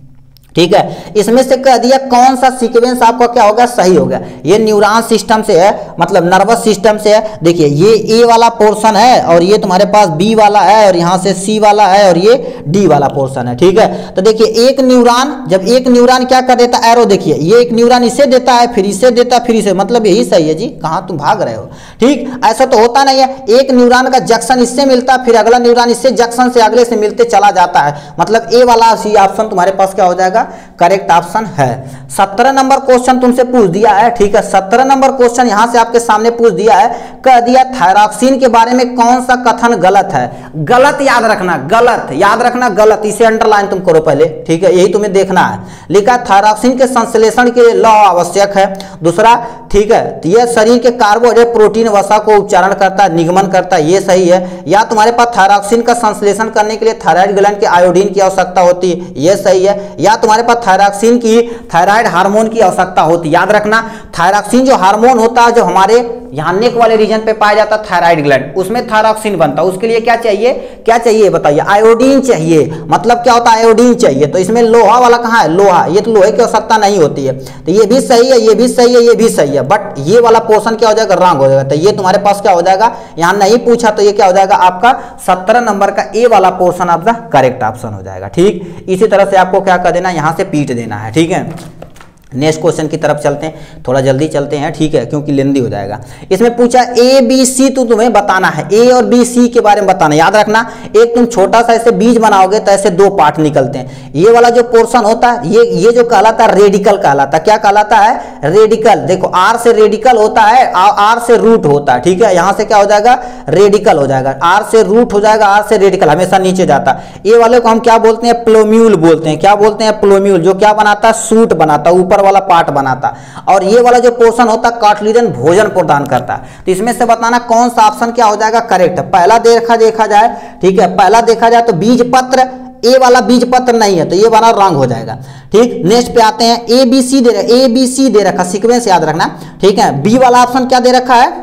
S1: ठीक है। इसमें से कह दिया कौन सा सीक्वेंस आपका क्या होगा, सही होगा। ये न्यूरॉन सिस्टम से है, मतलब नर्वस सिस्टम से है। देखिए ये ए वाला पोर्शन है और ये तुम्हारे पास बी वाला है और यहाँ से सी वाला है और ये डी वाला पोर्शन है, ठीक है। तो देखिए एक न्यूरॉन, जब एक न्यूरॉन क्या कर देता है, एरो देखिए, ये एक न्यूरॉन इसे देता है, फिर इसे देता है, फिर इसे, मतलब यही सही है जी, कहाँ तुम भाग रहे हो, ठीक। ऐसा तो होता नहीं है, एक न्यूरॉन का जंक्शन इससे मिलता है, फिर अगला न्यूरॉन इससे जंक्शन से अगले से मिलते चला जाता है, मतलब ए वाला सी ऑप्शन तुम्हारे पास क्या हो जाएगा, करेक्ट ऑप्शन है। सत्रह नंबर क्वेश्चन तुमसे पूछ दिया है, ठीक है। सत्रह नंबर क्वेश्चन यहां से आपके सामने पूछ दिया है, कह दिया थायरॉक्सिन के बारे में कौन सा कथन गलत है। गलत याद रखना, गलत याद रखना, गलत, इसे अंडरलाइन तुम करो पहले, ठीक है, यही तुम्हें देखना है। लिखा थायरॉक्सिन के संश्लेषण के लिए लौ आवश्यक है। दूसरा, ठीक है, तो यह शरीर के कार्बोहाइड्रेट प्रोटीन वसा को उपचारण करता है, निगमन करता है, ये सही है। या तुम्हारे पास थायरॉक्सिन का संश्लेषण करने के लिए थायराइड ग्लैंड के आयोडीन की आवश्यकता होती है, ये सही है। या तुम्हारे पास थायरॉक्सिन की थायराइड हार्मोन की आवश्यकता होती है। याद रखना, थायरॉक्सिन जो हार्मोन होता है, जो हमारे यहाँ नेक वाले रीजन पे पाया जाता है थायराइड ग्लैंड, उसमें थायरॉक्सिन बनता है। उसके लिए क्या चाहिए, क्या चाहिए बताइए, आयोडीन चाहिए। मतलब क्या होता है, आयोडीन चाहिए। तो इसमें लोहा वाला कहाँ है, लोहा, ये तो लोहे की आवश्यकता नहीं होती है। तो ये भी सही है, ये भी सही है, ये भी सही है, बट ये वाला पोर्शन क्या हो जाएगा, रॉन्ग हो जाएगा। तो ये तुम्हारे पास क्या हो जाएगा, यहाँ नहीं पूछा, तो ये क्या हो जाएगा आपका सत्रह नंबर का ए वाला पोर्शन आपका करेक्ट ऑप्शन हो जाएगा, ठीक। इसी तरह से आपको क्या कर देना, यहाँ से पीट देना है, ठीक है। नेक्स्ट क्वेश्चन की तरफ चलते हैं, थोड़ा जल्दी चलते हैं, ठीक है, क्योंकि लेंदी हो जाएगा। इसमें पूछा ए बी सी, तो तुम्हें बताना है, ए और बी सी के बारे में बताना। याद रखना, एक तुम छोटा सा ऐसे बीज बनाओगे तो ऐसे दो पार्ट निकलते हैं। ये वाला जो पोर्शन होता है, ये ये जो कहलाता है रेडिकल कहलाता है। क्या कहलाता है, रेडिकल। देखो आर से रेडिकल होता है, आर से रूट होता है, ठीक है। यहाँ से क्या हो जाएगा, रेडिकल हो जाएगा, आर से रूट हो जाएगा, आर से रेडिकल, हमेशा नीचे जाता है। ये वाले को हम क्या बोलते हैं, प्लोम्यूल बोलते हैं। क्या बोलते हैं, प्लोम्यूल, जो क्या बनाता है, सूट बनाता है, ऊपर वाला पार्ट बनाता। और ये वाला जो पोर्शन होता है, कार्टिलेजन भोजन प्रदान करता है। तो इसमें से बताना कौन सा ऑप्शन क्या हो जाएगा, करेक्ट। पहला देखा देखा जाए, ठीक है, पहला देखा जाए तो बीज पत्र, ए वाला बीज पत्र नहीं है, तो ये वाला रॉन्ग हो जाएगा, ठीक। नेक्स्ट पे आते हैं, ए बी सी दे रखा, ए बी सी दे रखा, सीक्वेंस याद रखना, ठीक है। बी वाला ऑप्शन क्या दे रखा है,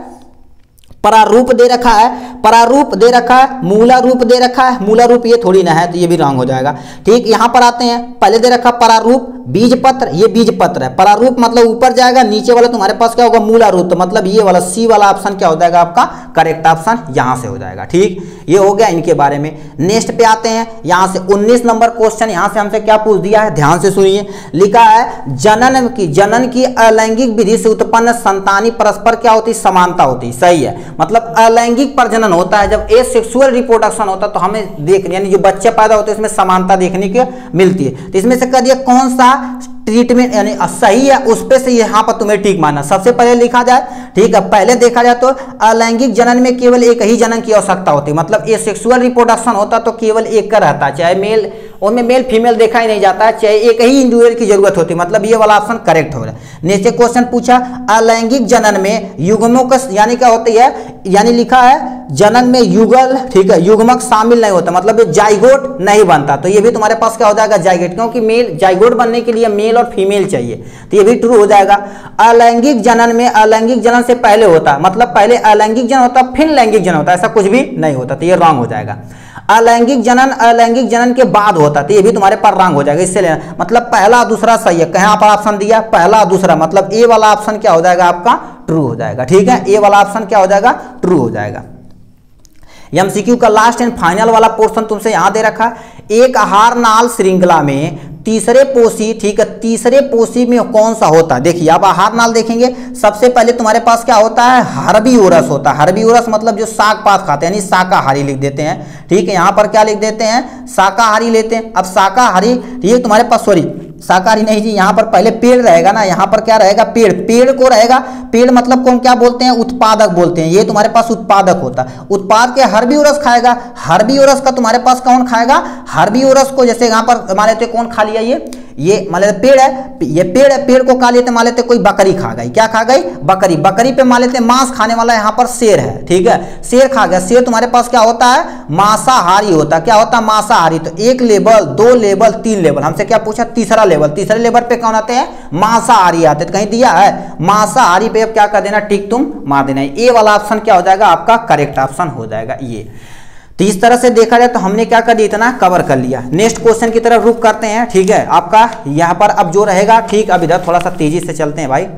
S1: परारूप दे रखा है, परारूप दे रखा है, मूला रूप दे रखा है, मूला रूप ये थोड़ी ना है, तो ये भी रॉन्ग हो जाएगा, ठीक। यहां पर आते हैं, पहले दे रखा परारूप, बीज पत्र, ये बीज पत्र है। परारूप मतलब ऊपर जाएगा, नीचे वाला तुम्हारे पास क्या होगा, मूला रूप, तो मतलब ये वाला सी वाला ऑप्शन क्या हो जाएगा आपका करेक्ट ऑप्शन, यहां से हो जाएगा, ठीक। ये हो गया इनके बारे में। नेक्स्ट पे आते हैं, यहां से उन्नीस नंबर क्वेश्चन, यहां से हमसे क्या पूछ दिया है, ध्यान से सुनिए। लिखा है जनन की जनन की अलैंगिक विधि से उत्पन्न संतानी परस्पर क्या होती, समानता होती, सही है। मतलब अलैंगिक प्रजनन होता है, जब एसेक्सुअल रिप्रोडक्शन होता है तो हमें देख, यानी जो बच्चे पैदा होते हैं इसमें समानता देखने की मिलती है। तो इसमें से कह दिया कौन सा ट्रीटमेंट यानी सही है, उस पे से यहाँ पर तुम्हें टिक मारना। सबसे पहले लिखा जाए, ठीक है, पहले देखा जाए तो अलैंगिक जनन में केवल एक ही जनन की आवश्यकता होती है। मतलब ये सेक्सुअल रिप्रोडक्शन होता तो केवल एक का रहता है, चाहे मेल, उनमें मेल फीमेल देखा ही नहीं जाता है, चाहे एक ही इंडिविजुअल की जरूरत होती है। मतलब ये वाला ऑप्शन करेक्ट हो रहा है। नीचे क्वेश्चन पूछा, अलैंगिक जनन में युग्मक यानी क्या होती है, यानी लिखा है जनन में युगल, ठीक है, युग्मक शामिल नहीं होता, मतलब ये जाइगोट नहीं बनता। तो ये भी तुम्हारे पास क्या हो जाएगा, जाइगोट, क्योंकि मेल जाइगोट बनने के लिए मेल और फीमेल चाहिए, तो ये भी ट्रू हो जाएगा। अलैंगिक जनन में, अलैंगिक जनन से पहले होता है, मतलब पहले अलैंगिक जनन होता फिर लैंगिक जनन होता, ऐसा कुछ भी नहीं होता, तो ये रॉन्ग हो जाएगा। अलैंगिक जनन अलैंगिक जनन के बाद होता, तो ये भी तुम्हारे पर रॉन्ग हो जाएगा, इससे लेना, मतलब पहला दूसरा सही है। कहाँ पर ऑप्शन दिया, पहला दूसरा, मतलब ए वाला ऑप्शन क्या हो जाएगा आपका ट्रू हो जाएगा, ठीक है। ए वाला ऑप्शन क्या हो जाएगा, ट्रू हो जाएगा। एमसीक्यू का लास्ट एंड फाइनल वाला पोर्शन तुमसे यहां दे रखा, एक आहार नाल श्रृंखला में तीसरे पोषी, ठीक है, तीसरे पोषी में कौन सा होता है। देखिए अब आहार नाल देखेंगे, सबसे पहले तुम्हारे पास क्या होता है, हर्बीवोरस होता है। हर्बीवोरस मतलब जो साग पात खाते हैं, यानी शाकाहारी लिख देते हैं, ठीक है। यहाँ पर क्या लिख देते हैं, शाकाहारी लेते हैं। अब शाकाहारी, ये तुम्हारे पास सॉरी शाकाहारी नहीं जी, यहाँ पर पहले पेड़ रहेगा ना, यहाँ पर क्या रहेगा, पेड़, पेड़ को रहेगा, पेड़ मतलब कौन क्या बोलते हैं, उत्पादक बोलते हैं, ये तुम्हारे पास उत्पादक होता है, उत्पाद के हर्बिवोरस खाएगा, हर्बिवोरस का तुम्हारे पास कौन खाएगा, हर्बिवोरस को जैसे यहाँ पर मान लेते कौन खा लिया, ये ये मान लेते पेड़ है, ये पेड़ है, पेड़ को खा लेते मान लेते कोई बकरी खा गई, क्या खा गई, बकरी, बकरी पे मान लेते मांस खाने वाला यहाँ पर शेर है, ठीक है, शेर खा गया, शेर तुम्हारे पास क्या होता है, मांसाहारी होता है, क्या होता है, मांसाहारी। तो एक लेवल, दो लेवल, तीन लेवल, हमसे क्या पूछा, तीसरा लेवल, तीसरे लेवल पे कौन आते हैं, मांसाहारी आते हैं, कहीं दिया है मांसाहारी पे अब क्या कर देना, टिक तुम मार देना, ए वाला ऑप्शन क्या हो जाएगा आपका करेक्ट ऑप्शन हो जाएगा ये। तो इस तरह से देखा जाए तो हमने क्या कर दिया, इतना कवर कर लिया। नेक्स्ट क्वेश्चन की तरफ रुक करते हैं, ठीक है, आपका यहाँ पर अब जो रहेगा, ठीक, अब इधर थोड़ा सा तेजी से चलते हैं भाई,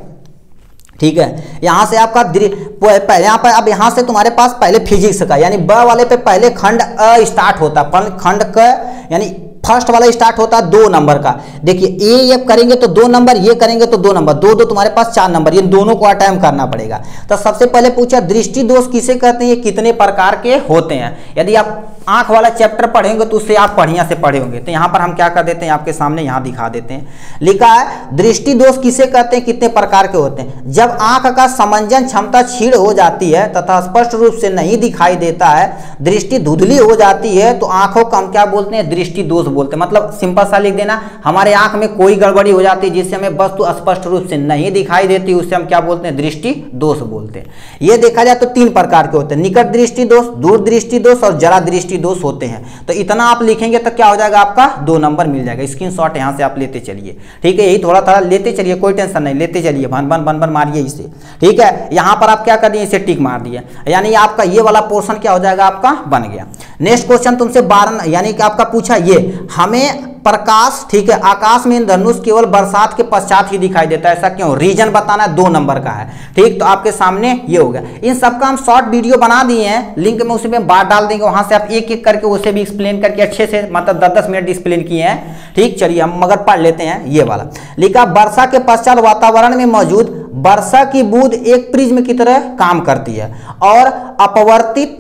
S1: ठीक है, यहाँ से आपका पहले यहाँ पर अब यहाँ से तुम्हारे पास पहले फिजिक्स का यानी ब वाले पे पहले खंड अ स्टार्ट होता है, खंड क यानी फर्स्ट वाला स्टार्ट होता है दो नंबर का। देखिए ए ये करेंगे तो दो नंबर, ये करेंगे तो दो नंबर, दो दो तुम्हारे पास चार नंबर, ये दोनों को अटेम्प्ट करना पड़ेगा। तो सबसे पहले पूछा दृष्टि दोष किसे कहते हैं, ये कितने प्रकार के होते हैं। यदि आप आंख वाला चैप्टर पढ़ेंगे तो उससे आप बढ़िया से पढ़े होंगे। तो यहाँ पर हम क्या कर देते हैं, आपके सामने यहाँ दिखा देते हैं, लिखा है दृष्टि दोष किसे कहते हैं, कितने प्रकार के होते हैं। जब आंख का समंजन क्षमता क्षीण हो जाती है तथा स्पष्ट रूप से नहीं दिखाई देता है, दृष्टि धुंधली हो जाती है, तो आंखों का हम क्या बोलते हैं, दृष्टि दोष बोलते हैं। मतलब सिंपल सा लिख देना, हमारे आंख में कोई गड़बड़ी हो जाती है जिससे हमें वस्तु स्पष्ट रूप से नहीं दिखाई देती, उससे हम क्या बोलते हैं, दृष्टि दोष बोलते हैं। ये देखा जाए तो तीन प्रकार के होते हैं, निकट दृष्टि दोष, दूर दृष्टि दोष और जरा दृष्टि दोष होते हैं। तो इतना आप लिखेंगे तो क्या हो जाएगा, आपका दो नंबर मिल जाएगा। स्क्रीनशॉट यहां से आप लेते चलिए, ठीक है, यही थोड़ा थोड़ा लेते चलिए, कोई टेंशन नहीं, लेते चलिए, बन बन बन बन मारिए इसे, ठीक है। यहां पर आप क्या कर दिए, इसे टिक मार दिए, यानी आपका ये वाला पोर्शन क्या हो जाएगा, आपका बन गया। नेक्स्ट क्वेश्चन तुमसे बारह यानी कि आपका पूछा ये, हमें प्रकाश, ठीक है, आकाश में इंद्रधनुष केवल बरसात के पश्चात ही दिखाई देता है, ऐसा क्यों, रीजन बताना है, दो नंबर का है, ठीक। तो आपके सामने ये हो गया। इन सबका हम शॉर्ट वीडियो बना दिए हैं, लिंक में उसी में बात डाल देंगे, वहां से आप एक एक करके उसे भी एक्सप्लेन करके अच्छे से मतलब दस दस मिनट एक्सप्लेन किए हैं, ठीक। चलिए हम मगर पढ़ लेते हैं ये वाला। लिखा वर्षा के पश्चात वातावरण में मौजूद वर्षा की बूंद एक प्रिज्म की तरह काम करती है और अपवर्तित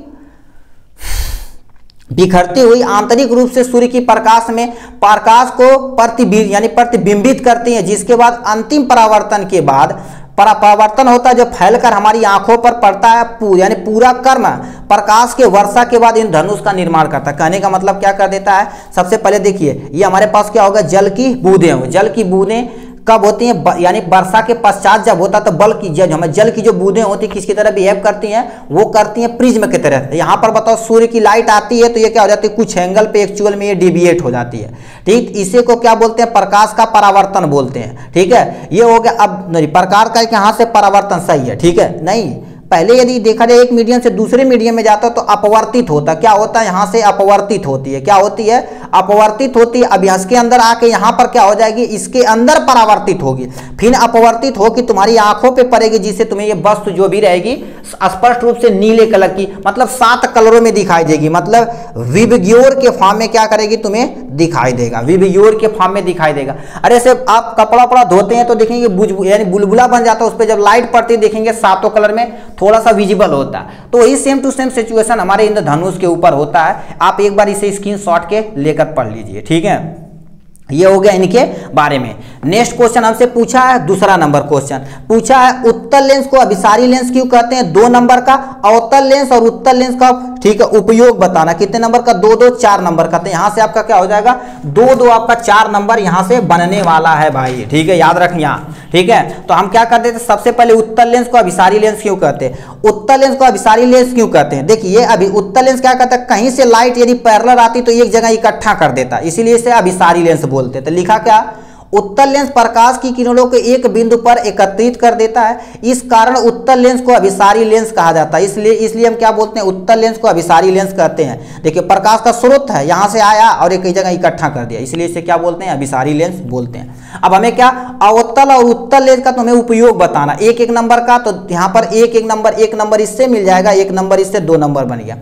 S1: बिखरती हुई आंतरिक रूप से सूर्य की प्रकाश में प्रकाश को प्रतिबिंब यानी प्रतिबिंबित करती है, जिसके बाद अंतिम परावर्तन के बाद परावर्तन होता है जो फैलकर हमारी आंखों पर पड़ता है, पूरा यानी पूरा कर्म प्रकाश के वर्षा के बाद इन धनुष का निर्माण करता है। कहने का मतलब क्या कर देता है, सबसे पहले देखिए ये हमारे पास क्या होगा, जल की बूंदें हो, जल की बूंदें कब होती हैं, यानी वर्षा के पश्चात जब होता तो बल की जब हमें जल की जो बूंदें होती हैं किसकी तरह बिहेव करती हैं, वो करती हैं प्रिज्म की तरह। यहाँ पर बताओ सूर्य की लाइट आती है तो ये क्या हो जाती है, कुछ एंगल पे एक्चुअल में ये डिविएट हो जाती है, ठीक। इसे को क्या बोलते हैं, प्रकाश का परावर्तन बोलते हैं, ठीक है। ये हो गया। अब नहीं प्रकार का यहाँ से परावर्तन सही है, ठीक है, नहीं पहले यदि देखा जाए एक मीडियम से दूसरे मीडियम में जाता तो अपवर्तित होता, क्या होता है, यहाँ से अपवर्तित होती है, क्या होती है, अपवर्तित होती है। अब इसके अंदर आके यहाँ पर क्या हो जाएगी, इसके अंदर परावर्तित होगी, फिर अपवर्तित होगी तुम्हारी आंखों पे पड़ेगी, जिससे तुम्हें ये वस्तु जो भी रहेगी स्पष्ट रूप से नीले कलर की, मतलब सात कलरों में दिखाई देगी, मतलब विबग्योर के फॉर्म में क्या करेगी, तुम्हें दिखाई देगा, विबग्योर के फॉर्म में दिखाई देगा। अरे से आप कपड़ा वपड़ा धोते हैं तो देखेंगे बुझ यानी बुलबुला बन जाता है, उस पर जब लाइट पड़ती है देखेंगे सातों कलर में थोड़ा सा विजिबल होता है। तो वही सेम टू सेम सिचुएशन हमारे इंद्रधनुष के ऊपर होता है। आप एक बार इसे स्क्रीनशॉट के लेकर पढ़ लीजिए, ठीक है। ये हो गया इनके बारे में। नेक्स्ट क्वेश्चन हमसे पूछा है, दूसरा नंबर क्वेश्चन पूछा है, उत्तल लेंस को अभिसारी लेंस क्यों कहते हैं, दो नंबर का। अवतल लेंस और उत्तल लेंस का, ठीक है, उपयोग बताना, कितने नंबर का, दो दो चार नंबर का। तो यहां से आपका क्या हो जाएगा, दो दो आपका चार नंबर यहां से बनने वाला है भाई, ठीक है, याद रखिए यहाँ, ठीक है। तो हम क्या करते थे, सबसे पहले उत्तल लेंस को अभिसारी लेंस क्यों कहते हैं, उत्तल लेंस को अभिसारी लेंस क्यों कहते हैं। देखिए अभी उत्तल लेंस क्या कहता है, कहीं से लाइट यदि पैरेलल आती तो एक जगह इकट्ठा कर देता, इसीलिए इसे अभिसारी लेंस बोलते। तो लिखा क्या, उत्तल लेंस प्रकाश की किरणों को एक बिंदु पर एकत्रित कर देता है, इस कारण उत्तल लेंस को अभिसारी लेंस कहा जाता है। इसलिए इसलिए हम क्या बोलते हैं, उत्तल लेंस को अभिसारी लेंस कहते हैं। देखिए प्रकाश का स्रोत है, यहां से आया और एक जगह इकट्ठा कर दिया, इसलिए इसे क्या बोलते हैं, अभिसारी लेंस बोलते हैं। अब हमें क्या, अवतल और उत्तल लेंस का तुम्हें उपयोग बताना, एक एक नंबर का। तो यहाँ पर एक एक नंबर, एक नंबर इससे मिल जाएगा, एक नंबर इससे, दो नंबर बन गया।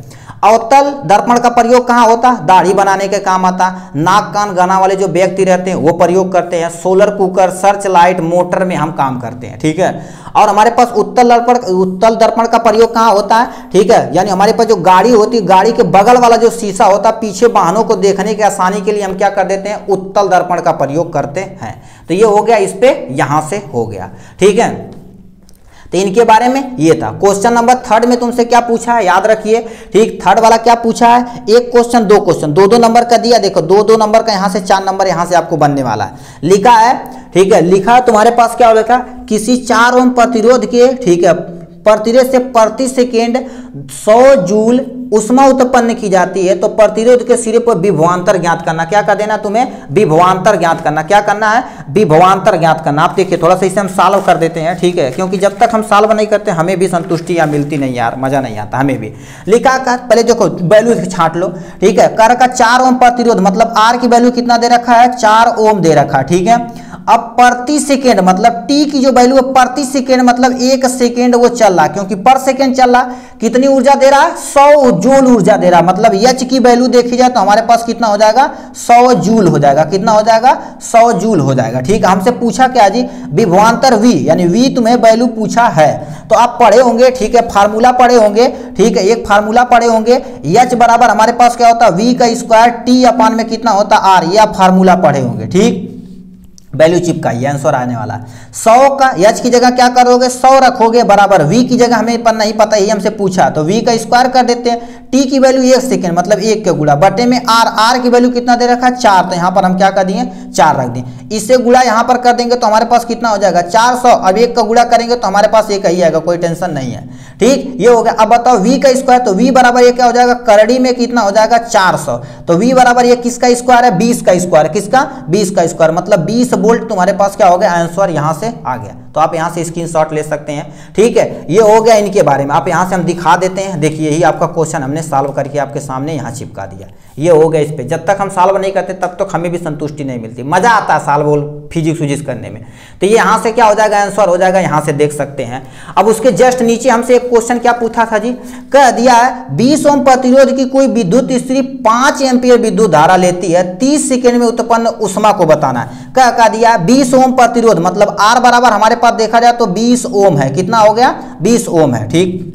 S1: अवतल दर्पण का प्रयोग कहाँ होता है? दाढ़ी बनाने के काम आता है। नाक कान गना वाले जो व्यक्ति रहते हैं वो प्रयोग करते हैं। Solar cooker, search light, motor में हम काम करते हैं, ठीक है। और हमारे पास उत्तल दर्पण उत्तल दर्पण का प्रयोग कहाँ होता है? ठीक है, यानी हमारे पास जो गाड़ी होती है, गाड़ी के बगल वाला जो शीशा होता है, पीछे वाहनों को देखने की आसानी के लिए हम क्या कर देते हैं? उत्तल दर्पण का प्रयोग करते हैं। तो ये हो गया, इस पे यहां से हो गया, ठीक है। तो इनके बारे में ये था। क्वेश्चन नंबर थर्ड में तुमसे क्या पूछा है याद रखिए, ठीक। थर्ड वाला क्या पूछा है? एक क्वेश्चन दो क्वेश्चन दो दो नंबर का दिया। देखो दो दो नंबर का यहाँ से चार नंबर यहाँ से आपको बनने वाला है। लिखा है, ठीक है, लिखा तुम्हारे पास क्या होगा? किसी चार ओम प्रतिरोध के, ठीक है, प्रतिरोध से प्रति सेकेंड सौ जूल उष्मा उत्पन्न की जाती है, तो प्रतिरोध के सिरे पर विभवांतर ज्ञात करना। क्या कर देना तुम्हें? विभवांतर ज्ञात करना। क्या करना है? विभवांतर ज्ञात करना। आप देखिए थोड़ा सा इसे हम सॉल्व कर देते हैं, ठीक है, क्योंकि जब तक हम सॉल्व नहीं करते हमें भी संतुष्टि या मिलती नहीं यार, मजा नहीं आता हमें भी। लिखा कर, पहले देखो वैल्यू छांट लो, ठीक है। कर का चार ओम प्रतिरोध मतलब आर की वैल्यू कितना दे रखा है? चार ओम दे रखा है, ठीक है। अब प्रति सेकेंड मतलब टी की जो वैल्यू है प्रति सेकेंड मतलब एक सेकेंड वो चल रहा, क्योंकि पर सेकेंड चल रहा, कितनी ऊर्जा दे रहा है? सौ जूल ऊर्जा दे रहा। मतलब एच की वैल्यू देखी जाए तो हमारे पास कितना हो जाएगा? सौ जूल हो जाएगा। कितना हो जाएगा? सौ जूल हो जाएगा, ठीक है। हमसे पूछा क्या जी? विभवांतर वी, यानी वी तुम्हें वैल्यू पूछा है, तो आप पढ़े होंगे, ठीक है, फार्मूला पढ़े होंगे, ठीक है, एक फार्मूला पढ़े होंगे। एच बराबर हमारे पास क्या होता है? वी का स्क्वायर टी अपान में कितना होता? आर। ये आप फार्मूला पढ़े होंगे, ठीक। वैल्यू चिपकाइए, आंसर आने वाला है सौ का। एच की जगह क्या करोगे? सौ रखोगे बराबर वी की जगह हमें पर नहीं पता, ही हमसे पूछा, तो वी का स्क्वायर कर देते हैं। टी की वैल्यू एक सेकेंड मतलब एक के गुणा बटे में आर। आर की वैल्यू कितना दे रखा है? चार, तो यहाँ पर हम क्या कर दिए? चार रख दिए। इससे गुणा यहाँ पर कर देंगे तो हमारे पास कितना हो जाएगा? चार सौ। अब एक का गुणा करेंगे तो हमारे पास एक ही आएगा, कोई टेंशन नहीं है, ठीक। ये हो गया। अब बताओ वी का स्क्वायर, तो वी बराबर ये क्या हो जाएगा? करड़ी में कितना हो जाएगा? चार सौ। तो वी बराबर ये किसका स्क्वायर है? बीस का स्क्वायर। किसका? बीस का स्क्वायर मतलब बीस वोल्ट तुम्हारे पास क्या हो गया? आंसर यहां से आ गया। तो आप यहां से स्क्रीनशॉट ले सकते हैं, ठीक है। ये हो गया इनके बारे में। आप यहां से हम दिखा देते हैं, देखिए यही आपका क्वेश्चन हमने सॉल्व करके आपके सामने यहां चिपका दिया। ये हो गया इस पे। जब तक हम सॉल्व नहीं करते तब तक हमें भी संतुष्टि नहीं मिलती, मजा आता है सॉल्व फिजिक्स विजिक्स करने में। तो ये यहां से क्या हो जाएगा? आंसर हो जाएगा, यहां से देख सकते हैं। अब उसके जस्ट नीचे हमसे एक क्वेश्चन क्या पूछा था जी? कह दिया है बीस ओम प्रतिरोध की कोई विद्युत स्त्री पांच एम्पियर विद्युत धारा लेती है, तीस सेकेंड में उत्पन्न उष्मा को बताना है। क्या कह दिया? बीस ओम प्रतिरोध मतलब आर बराबर हमारे पास देखा जाए तो बीस ओम है। कितना हो गया? बीस ओम है, ठीक।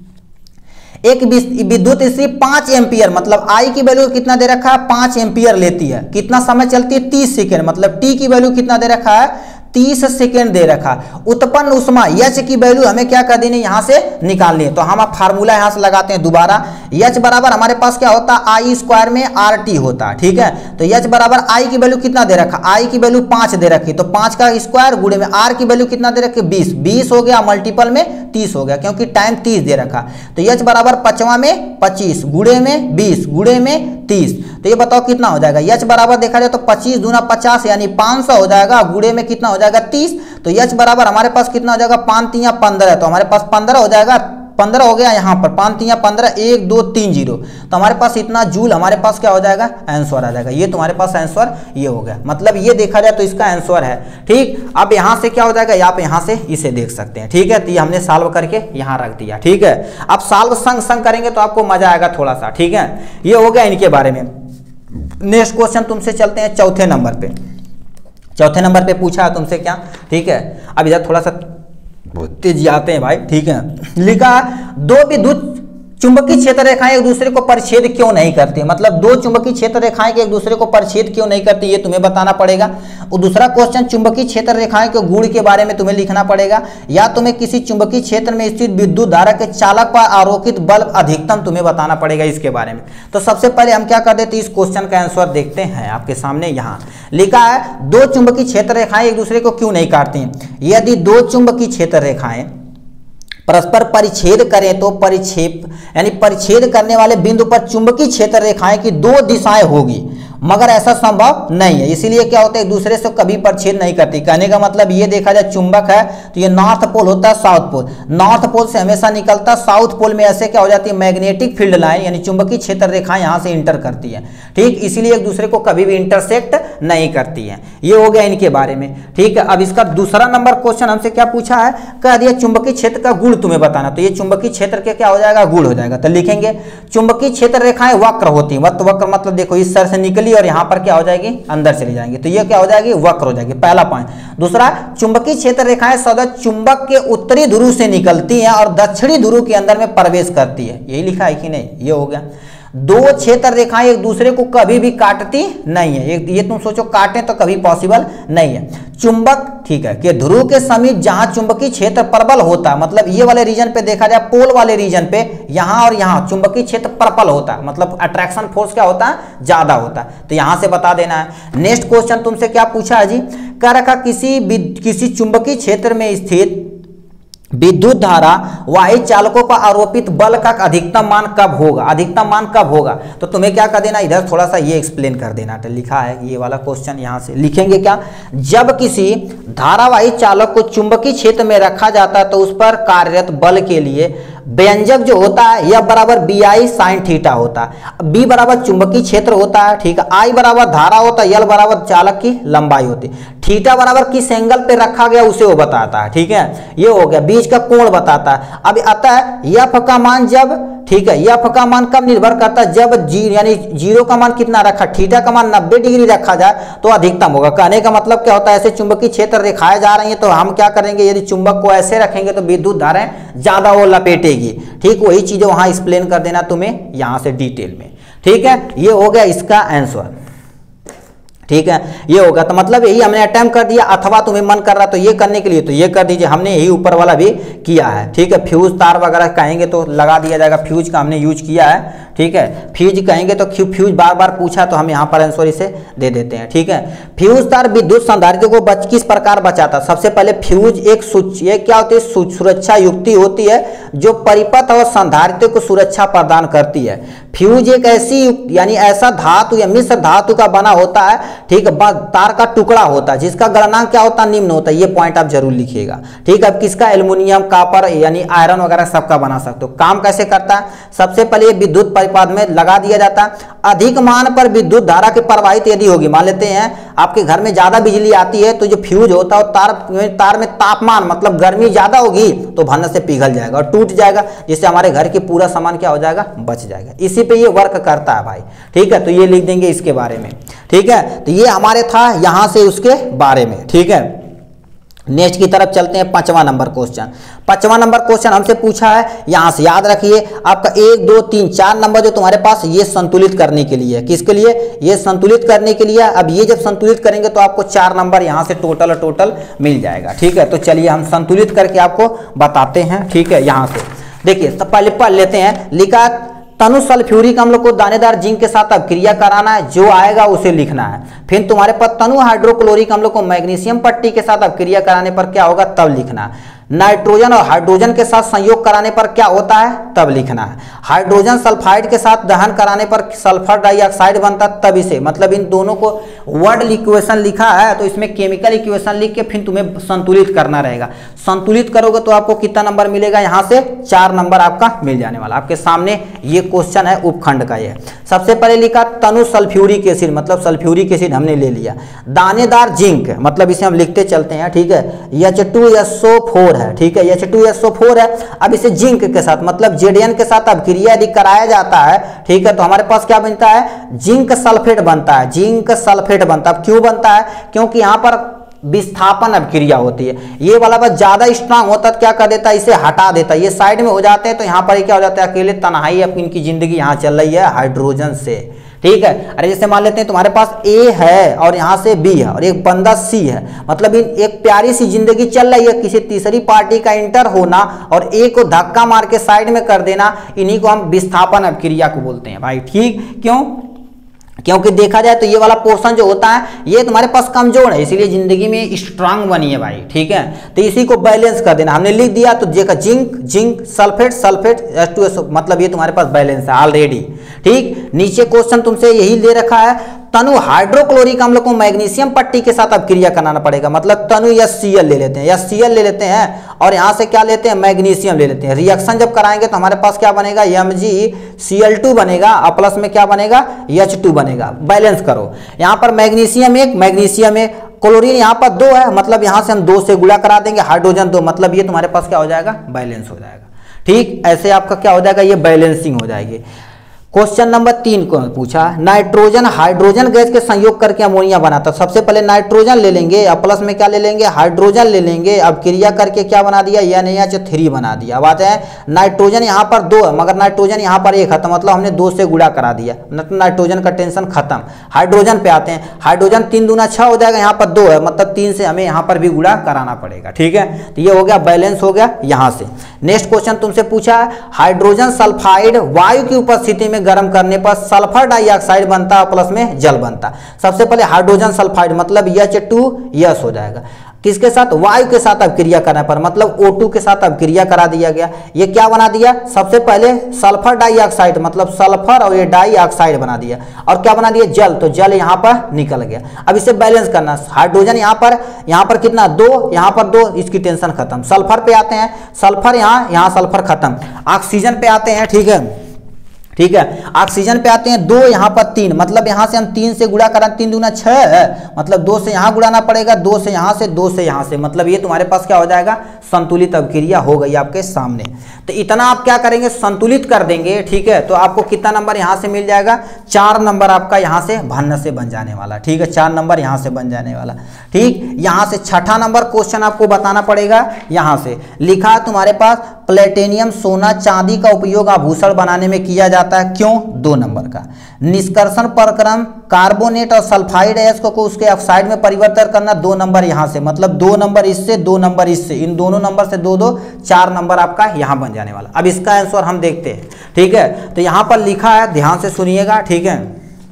S1: एक विद्युत स्त्री पांच एम्पियर मतलब आई की वैल्यू कितना दे रखा है? पांच एम्पियर लेती है। कितना समय चलती है? तीस सेकेंड मतलब टी की वैल्यू कितना दे रखा है? तीस सेकेंड दे रखा। उत्पन्न उष्मा एच की वैल्यू हमें क्या कर देनी? यहां से निकालनी है। तो हम आप फार्मूला यहां से लगाते हैं दोबारा। एच बराबर हमारे पास क्या होता है? आई स्क्वायर में आर टी होता है, ठीक है। तो एच बराबर आई की वैल्यू कितना दे रखा? आई की वैल्यू पांच दे रखी, तो पांच का स्क्वायर गुणे में आर की वैल्यू कितना दे रखी? बीस। बीस हो गया मल्टीपल में तीस हो गया, क्योंकि टाइम तीस दे रखा। तो एच बराबर पचवा में पच्चीस गुणे में बीस गुणे में तीस। तो ये बताओ कितना हो जाएगा? एच बराबर देखा जाए तो पच्चीस दूना पचास यानी पांच सौ हो जाएगा, गुणे में कितना हो जाएगा? तीस। तो एच बराबर हमारे पास कितना हो जाएगा? पांच तिया पंद्रह, तो हमारे पास पंद्रह हो जाएगा। पंद्रह हो गया यहाँ पर, पांच तिया पंद्रह, एक दो तीन जीरो, तो हमारे पास इतना जूल हमारे पास क्या हो जाएगा? आंसर आ जाएगा। ये तुम्हारे पास आंसर ये हो गया, मतलब ये देखा जाए तो इसका आंसर है, ठीक। अब यहाँ से क्या हो जाएगा? आप यहाँ से इसे देख सकते हैं, ठीक है। तो ये हमने सॉल्व करके यहाँ रख दिया, ठीक है। अब सॉल्व संग संग करेंगे तो आपको मजा आएगा थोड़ा सा, ठीक है। ये हो गया इनके बारे में। नेक्स्ट क्वेश्चन तुमसे चलते हैं चौथे नंबर पे। चौथे नंबर पे पूछा है तुमसे क्या, ठीक है। अब इधर थोड़ा सा तेजी आते हैं भाई, ठीक है। लिखा दो विद्युत चुंबकीय क्षेत्र रेखाएं एक दूसरे को परिच्छेद क्यों नहीं करती? मतलब दो चुंबकीय क्षेत्र रेखाएं के एक दूसरे को परिच्छेद क्यों नहीं करती, ये तुम्हें बताना पड़ेगा। और दूसरा क्वेश्चन, चुंबकीय क्षेत्र रेखाएं के गुण के बारे में तुम्हें लिखना पड़ेगा, या तुम्हें किसी चुंबकीय क्षेत्र में स्थित विद्युत धारा के चालक पर आरोपित बल अधिकतम तुम्हें बताना पड़ेगा इसके बारे में। तो सबसे पहले हम क्या कर देते हैं, इस क्वेश्चन का आंसर देखते हैं। आपके सामने यहाँ लिखा है दो चुंबकीय क्षेत्र रेखाएं एक दूसरे को क्यों नहीं काटती? यदि दो चुंबकीय क्षेत्र रेखाएं परस्पर परिच्छेद करें तो परिक्षेप यानी परिच्छेद करने वाले बिंदु पर चुंबकीय क्षेत्र रेखाएं की दो दिशाएं होगी। मगर ऐसा संभव नहीं है। इसीलिए क्या होता है, एक दूसरे से कभी परछेद नहीं करती। कहने का मतलब ये देखा जाए चुंबक है तो ये नॉर्थ पोल होता है, साउथ पोल, नॉर्थ पोल से हमेशा निकलता, साउथ पोल में ऐसे क्या हो जाती है, मैग्नेटिक फील्ड लाइन यानी चुंबकीय क्षेत्र रेखा यहाँ से इंटर करती है। ठीक, इसीलिए एक दूसरे को कभी भी इंटरसेक्ट नहीं करती है। ये हो गया इनके बारे में। ठीक है, अब इसका दूसरा नंबर क्वेश्चन हमसे क्या पूछा है, कह दिया चुंबकीय क्षेत्र का गुण तुम्हें बताना। तो ये चुंबकीय क्षेत्र के क्या हो जाएगा, गुण हो जाएगा। तो लिखेंगे चुंबकीय क्षेत्र रेखाएं वक्र होती है। वक्र वक्र मतलब देखो इस सर से निकली और यहाँ पर क्या हो जाएगी, अंदर चली जाएंगे, तो ये क्या हो जाएगी, वक्र हो जाएगी, पहला पॉइंट। दूसरा, चुंबकीय क्षेत्र रेखाएं सदा चुंबक के उत्तरी ध्रुव से निकलती हैं और दक्षिणी ध्रुव के अंदर में प्रवेश करती है। यही लिखा है कि नहीं, ये हो गया। दो क्षेत्र रेखाएं एक दूसरे को कभी भी काटती नहीं है। ये तुम सोचो काटे तो कभी पॉसिबल नहीं है। चुंबक, ठीक है, कि ध्रुव के समीप जहां चुंबकीय क्षेत्र प्रबल होता है, मतलब ये वाले रीजन पे देखा जाए, पोल वाले रीजन पे यहां और यहां चुंबकीय क्षेत्र प्रबल होता है, मतलब अट्रैक्शन फोर्स क्या होता है, ज्यादा होता है। तो यहां से बता देना है। नेक्स्ट क्वेश्चन तुमसे क्या पूछा है जी, कह रखा किसी किसी चुंबकीय क्षेत्र में स्थित विद्युत धारा वाहक चालकों पर आरोपित बल का अधिकतम मान कब होगा, अधिकतम मान कब होगा। तो तुम्हें क्या कर देना, इधर थोड़ा सा ये एक्सप्लेन कर देना। तो लिखा है ये वाला क्वेश्चन, यहां से लिखेंगे क्या, जब किसी धारावाही चालक को चुंबकीय क्षेत्र में रखा जाता है तो उस पर कार्यरत बल के लिए व्यंजक जो होता है यह बराबर बी आई साइन थीटा होता है। बी बराबर चुंबकीय क्षेत्र होता है, ठीक है, आई बराबर धारा होता है, यल बराबर चालक की लंबाई होती है, थीटा बराबर किस एंगल पे रखा गया उसे वो बताता है। ठीक है, ये हो गया, बीच का कोण बताता है। अब आता है एफ का मान जब, ठीक है, एफ का मान कब निर्भर करता है, जब जी यानी जीरो का मान कितना रखा, थीटा का मान नब्बे डिग्री रखा जाए तो अधिकतम होगा। कहने का मतलब क्या होता है, ऐसे चुंबकीय क्षेत्र रेखाएं जा रही हैं तो हम क्या करेंगे, यदि चुंबक को ऐसे रखेंगे तो विद्युत धाराएं ज्यादा वो लपेटेगी। ठीक, वही चीजें वहां एक्सप्लेन कर देना तुम्हें यहां से डिटेल में। ठीक है, ये हो गया इसका आंसर। ठीक है, ये होगा। तो मतलब यही हमने अटेम्प्ट कर दिया, अथवा तुम्हें मन कर रहा तो ये करने के लिए तो ये कर दीजिए, हमने यही ऊपर वाला भी किया है। ठीक है, फ्यूज तार वगैरह कहेंगे तो लगा दिया जाएगा, फ्यूज का हमने यूज किया है। ठीक है, फ्यूज कहेंगे तो फ्यूज बार बार पूछा तो हम यहाँ पर आंसर इसे दे देते हैं। ठीक है, फ्यूज तार विद्युत संधारित्र को बच किस प्रकार बचाता। सबसे पहले फ्यूज एक ये क्या होती है, सुरक्षा युक्ति होती है जो परिपथ और संधारित्र को सुरक्षा प्रदान करती है। फ्यूज एक ऐसी यानी ऐसा धातु या मिश्र धातु का बना होता है, ठीक है, तार का टुकड़ा होता है जिसका गलनांक क्या होता है, निम्न होता है। ये पॉइंट आप जरूर लिखिएगा। ठीक है, अब किसका, एल्युमिनियम, कॉपर यानी आयरन वगैरह सबका बना सकते हो। काम कैसे करता है, सबसे पहले विद्युत परिपथ में लगा दिया जाता है। अधिक मान पर विद्युत धारा की प्रवाहित यदि होगी, मान लेते हैं आपके घर में ज्यादा बिजली आती है तो जो फ्यूज होता है तार तार में तापमान मतलब गर्मी ज्यादा होगी तो भनक से पिघल जाएगा और टूट जाएगा, जिससे हमारे घर के पूरा सामान क्या हो जाएगा, बच जाएगा। इसी पे ये वर्क करता है भाई। ठीक है, तो ये लिख देंगे इसके बारे में। ठीक है, तो ये हमारे था यहां से उसके बारे में। ठीक है, नेक्स्ट की तरफ चलते हैं। पांचवा नंबर क्वेश्चन, पांचवा नंबर क्वेश्चन हमसे पूछा है, यहां से याद रखिए आपका एक दो तीन चार नंबर जो तुम्हारे पास ये संतुलित करने के लिए, किसके लिए, ये संतुलित करने के लिए। अब ये जब संतुलित करेंगे तो आपको चार नंबर यहां से टोटल टोटल मिल जाएगा। ठीक है, तो चलिए हम संतुलित करके आपको बताते हैं। ठीक है, यहां से देखिए, तो पहले पढ़ लेते हैं। लिखा तनु सल्फ्यूरिक अम्ल को दानेदार जिंक के साथ अभिक्रिया कराना है, जो आएगा उसे लिखना है। फिर तुम्हारे पास तनु हाइड्रोक्लोरिक अम्ल को मैग्नीशियम पट्टी के साथ अभिक्रिया कराने पर क्या होगा, तब लिखना है। नाइट्रोजन और हाइड्रोजन के साथ संयोग कराने पर क्या होता है, तब लिखना है। हाइड्रोजन सल्फाइड के साथ दहन कराने पर सल्फर डाइऑक्साइड बनता है, तब इसे, मतलब इन दोनों को वर्ड इक्वेशन लिखा है तो इसमें केमिकल इक्वेशन लिख के फिर तुम्हें संतुलित करना रहेगा। संतुलित करोगे तो आपको कितना नंबर मिलेगा, यहां से चार नंबर आपका मिल जाने वाला। आपके सामने ये क्वेश्चन है उपखंड का। ये सबसे पहले लिखा तनु सल्फ्यूरिक एसिड, मतलब सल्फ्यूरिक एसिड हमने ले लिया। दानेदार जिंक, मतलब इसे हम लिखते चलते हैं। ठीक है, H two S O four है। ठीक है, H two S O four है। अब इसे जिंक के साथ मतलब जेड एन के साथ अभिक्रिया यदि कराया जाता है, ठीक है, तो हमारे पास क्या बनता है, जिंक सल्फेट बनता है। जिंक सल्फेट बनता है, क्यों बनता है, क्योंकि यहां पर विस्थापन अभिक्रिया होती है। ये वाला बस ज्यादा स्ट्रांग होता है, क्या कर देता है, इसे हटा देता है, ये साइड में हो जाते हैं। तो यहाँ पर क्या हो जाता है, अकेले तन्हाई अब इनकी जिंदगी यहाँ चल रही है हाइड्रोजन से। ठीक है, अरे जैसे मान लेते हैं तुम्हारे पास ए है और यहाँ से बी है और एक बंदा सी है, मतलब इन एक प्यारी सी जिंदगी चल रही है। किसी तीसरी पार्टी का इंटर होना और ए को धक्का मार के साइड में कर देना, इन्हीं को हम विस्थापन अभिक्रिया को बोलते हैं भाई। ठीक, क्यों, क्योंकि देखा जाए तो ये वाला पोर्शन जो होता है ये तुम्हारे पास कमजोर है, इसीलिए जिंदगी में स्ट्रांग बनी है भाई। ठीक है, तो इसी को बैलेंस कर देना हमने लिख दिया। तो देखा zinc zinc sulphate sulphate H two S O, मतलब ये तुम्हारे पास बैलेंस है ऑलरेडी। ठीक, नीचे क्वेश्चन तुमसे यही ले रखा है, तनु हाइड्रोक्लोरिक अम्ल को मैग्नीशियम पट्टी के साथ अब क्रिया कराना पड़ेगा, मतलब तनु एस सी एल ले लेते हैं, एस सी एल ले लेते हैं और यहाँ से क्या लेते हैं, मैग्नीशियम ले लेते हैं। रिएक्शन जब कराएंगे तो हमारे पास क्या बनेगा, M G C L two बनेगा और प्लस में क्या बनेगा, एच टू बनेगा। बैलेंस करो, यहाँ पर मैग्नीशियम एक, मैग्नीशियम एक, क्लोरीन यहाँ पर दो है, मतलब यहाँ से हम दो से गुणा करा देंगे, हाइड्रोजन दो, मतलब ये तुम्हारे पास क्या हो जाएगा, बैलेंस हो जाएगा। ठीक, ऐसे आपका क्या हो जाएगा, ये बैलेंसिंग हो जाएगी। क्वेश्चन नंबर तीन को पूछा, नाइट्रोजन हाइड्रोजन गैस के संयोग करके अमोनिया बनाता। सबसे पहले नाइट्रोजन ले लेंगे, अब प्लस में क्या ले लेंगे, हाइड्रोजन ले लेंगे, अब क्रिया करके क्या बना दिया, एन एच थ्री बना दिया। अब आते हैं नाइट्रोजन यहाँ पर दो है मगर नाइट्रोजन यहाँ पर एक है, तो मतलब हमने दो से गुणा करा दिया, मतलब नाइट्रोजन का टेंशन खत्म। हाइड्रोजन पे आते हैं, हाइड्रोजन तीन दूना छः हो जाएगा, यहाँ पर दो है, मतलब तीन से हमें यहाँ पर भी गुणा कराना पड़ेगा। ठीक है, तो ये हो गया, बैलेंस हो गया यहाँ से। नेक्स्ट क्वेश्चन तुमसे पूछा है, हाइड्रोजन सल्फाइड वायु की उपस्थिति में गर्म करने पर सल्फर डाइऑक्साइड बनता है, प्लस में जल बनता। सबसे पहले हाइड्रोजन सल्फाइड मतलब एच टू यस हो जाएगा, किसके साथ, वायु के साथ अब क्रिया करने पर, मतलब ओ टू के साथ अब क्रिया करा दिया गया। ये क्या बना दिया, सबसे पहले सल्फर डाइऑक्साइड मतलब सल्फर और ये डाइऑक्साइड बना दिया, और क्या बना दिया, जल, तो जल यहाँ पर निकल गया। अब इसे बैलेंस करना, हाइड्रोजन यहाँ पर, यहाँ पर कितना, दो, यहाँ पर दो, इसकी टेंशन खत्म। सल्फर पे आते हैं, सल्फर यहाँ, यहाँ सल्फर खत्म। ऑक्सीजन पे आते हैं, ठीक है, ठीक है, ऑक्सीजन पे आते हैं, दो यहाँ पर तीन, मतलब यहाँ से हम तीन से गुणा करा, तीन दूना छः है, मतलब दो से यहाँ गुणाना पड़ेगा, दो से यहाँ से, दो से यहाँ से, मतलब ये तुम्हारे पास क्या हो जाएगा, संतुलित अभिक्रिया हो गई आपके सामने। तो इतना आप क्या करेंगे, संतुलित कर देंगे। ठीक है, तो आपको कितना नंबर यहाँ से मिल जाएगा, चार नंबर आपका यहाँ से भन्न से बन जाने वाला। ठीक है, चार नंबर यहाँ से बन जाने वाला। ठीक, यहाँ से छठा नंबर क्वेश्चन आपको बताना पड़ेगा। यहाँ से लिखा तुम्हारे पास, प्लेटिनियम सोना चांदी का उपयोग आभूषण बनाने में किया जाता है, क्यों, दो नंबर का। निष्कर्षण प्रक्रम कार्बोनेट और सल्फाइड एस को, को उसके ऑक्साइड में परिवर्तन करना, दो नंबर यहाँ से, मतलब दो नंबर इससे, दो नंबर इससे, इन दोनों नंबर से दो दो, चार नंबर आपका यहाँ बन जाने वाला। अब इसका आंसर हम देखते हैं। ठीक है, तो यहाँ पर लिखा है, ध्यान से सुनिएगा। ठीक है,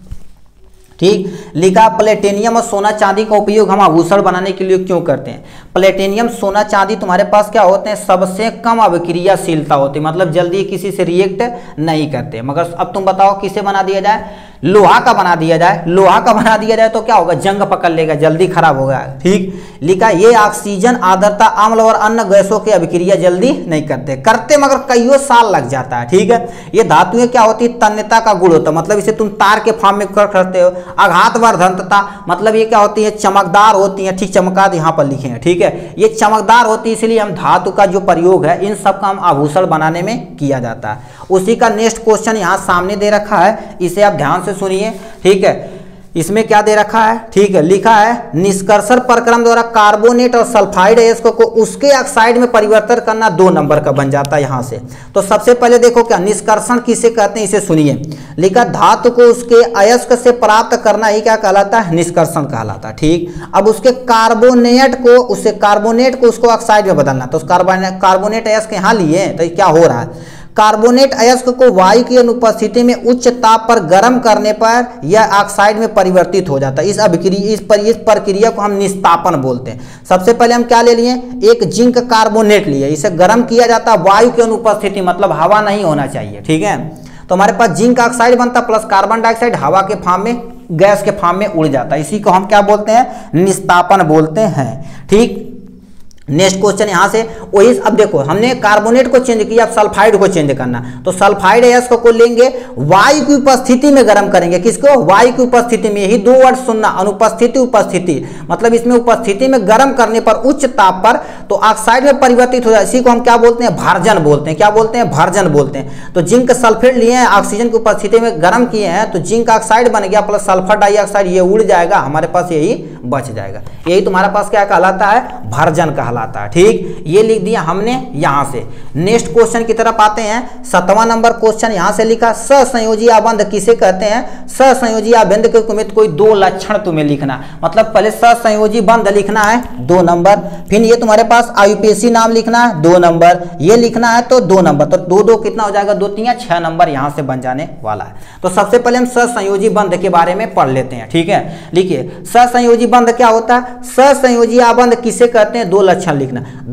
S1: ठीक, लिखा प्लेटिनियम और सोना चांदी का उपयोग हम आभूषण बनाने के लिए क्यों करते हैं। प्लेटिनियम सोना चांदी तुम्हारे पास क्या होते हैं, सबसे कम अभिक्रियाशीलता होती है, मतलब जल्दी किसी से रिएक्ट नहीं करते। मगर अब तुम बताओ किसे बना दिया जाए, लोहा का बना दिया जाए, लोहा का बना दिया जाए तो क्या होगा, जंग पकड़ लेगा, जल्दी खराब होगा। ठीक, लिखा ये ऑक्सीजन आर्द्रता अम्ल और अन्य गैसों की अभिक्रिया जल्दी नहीं करते, करते मगर कईयों साल लग जाता है। ठीक है, ये धातुएं क्या होती है, तन्यता का गुण होता है, मतलब इसे तुम तार के फॉर्म में कर करते हो। आघात वर्धनता मतलब ये क्या होती है, चमकदार होती है। ठीक, चमकदार यहाँ पर लिखे हैं। ठीक है, ये चमकदार होती है, इसलिए हम धातु का जो प्रयोग है इन सब का हम आभूषण बनाने में किया जाता है। उसी का नेक्स्ट क्वेश्चन यहाँ सामने दे रखा है, इसे आप ध्यान से सुनिए। ठीक है, इसमें क्या दे रखा है, ठीक है, लिखा है निष्कर्षण प्रक्रम द्वारा कार्बोनेट और सल्फाइड एस को, को उसके ऑक्साइड में परिवर्तन करना, दो नंबर का बन जाता है यहाँ से। तो सबसे पहले देखो क्या निष्कर्षण किसे कहते हैं, इसे सुनिए। लिखा धातु को उसके अयस्क से प्राप्त करना ही क्या कहलाता है, निष्कर्षण कहलाता है। ठीक, अब उसके कार्बोनेट को, उससे कार्बोनेट को उसको ऑक्साइड में बदलना, तो कार्बोनेट कार्बोनेट अयस्क यहाँ लिए, तो क्या हो रहा है, कार्बोनेट अयस्क को वायु की अनुपस्थिति में उच्च ताप पर गर्म करने पर यह ऑक्साइड में परिवर्तित हो जाता है। इस अभिक्रिया इस पर इस प्रक्रिया को हम निस्तापन बोलते हैं। सबसे पहले हम क्या ले लिए, एक जिंक कार्बोनेट लिए, इसे गर्म किया जाता है वायु की अनुपस्थिति, मतलब हवा नहीं होना चाहिए। ठीक है, तो हमारे पास जिंक ऑक्साइड बनता प्लस कार्बन डाइऑक्साइड हवा के फॉर्म में, गैस के फॉर्म में उड़ जाता है, इसी को हम क्या बोलते हैं, निस्तापन बोलते हैं। ठीक, नेक्स्ट क्वेश्चन यहाँ से वही, अब देखो हमने कार्बोनेट को चेंज किया, अब सल्फाइड को चेंज करना, तो सल्फाइड एस को, को लेंगे, वायु की उपस्थिति में गर्म करेंगे, किसको, वायु की उपस्थिति में। यही दो वर्ड सुनना, अनुपस्थिति उपस्थिति, मतलब इसमें उपस्थिति में गर्म करने पर उच्च ताप पर तो ऑक्साइड में परिवर्तित हो जाए, इसी को हम क्या बोलते हैं, भार्जन बोलते हैं। क्या बोलते हैं, भार्जन बोलते हैं। तो जिंक सल्फेट लिए हैं, ऑक्सीजन की उपस्थिति में गर्म किए हैं, तो जिंक ऑक्साइड बन गया प्लस सल्फर डाइऑक्साइड, ये उड़ जाएगा, हमारे पास यही बच जाएगा। यही तुम्हारे पास क्या कहलाता है, भार्जन कहलाता है। ठीक, ये लिख दिया हमने यहां से। नेक्स्ट क्वेश्चन की तरफ आते हैं। सातवां नंबर क्वेश्चन यहां से लिखा, सहसंयोजी आबंध किसे कहते हैं। सहसंयोजी आबंध के तुम्हें कोई दो लक्षण तुम्हें लिखना, मतलब पहले सहसंयोजी बंध लिखना है, दो नंबर, फिर ये तुम्हारे पास आयुपेशी नाम लिखना है, दो नंबर, ये लिखना है तो दो नंबर, तो दो दो कितना हो जाएगा, दो तीन छह नंबर यहां से बन जाने वाला है। तो सबसे पहले हम सहसंयोजी बंध के बारे में पढ़ लेते हैं। ठीक है, लिखिए सहसंयोजी बंध क्या होता है। सहसंयोजी आबंध किसे कहते हैं, दो लक्षण लिखना, दो परमाणु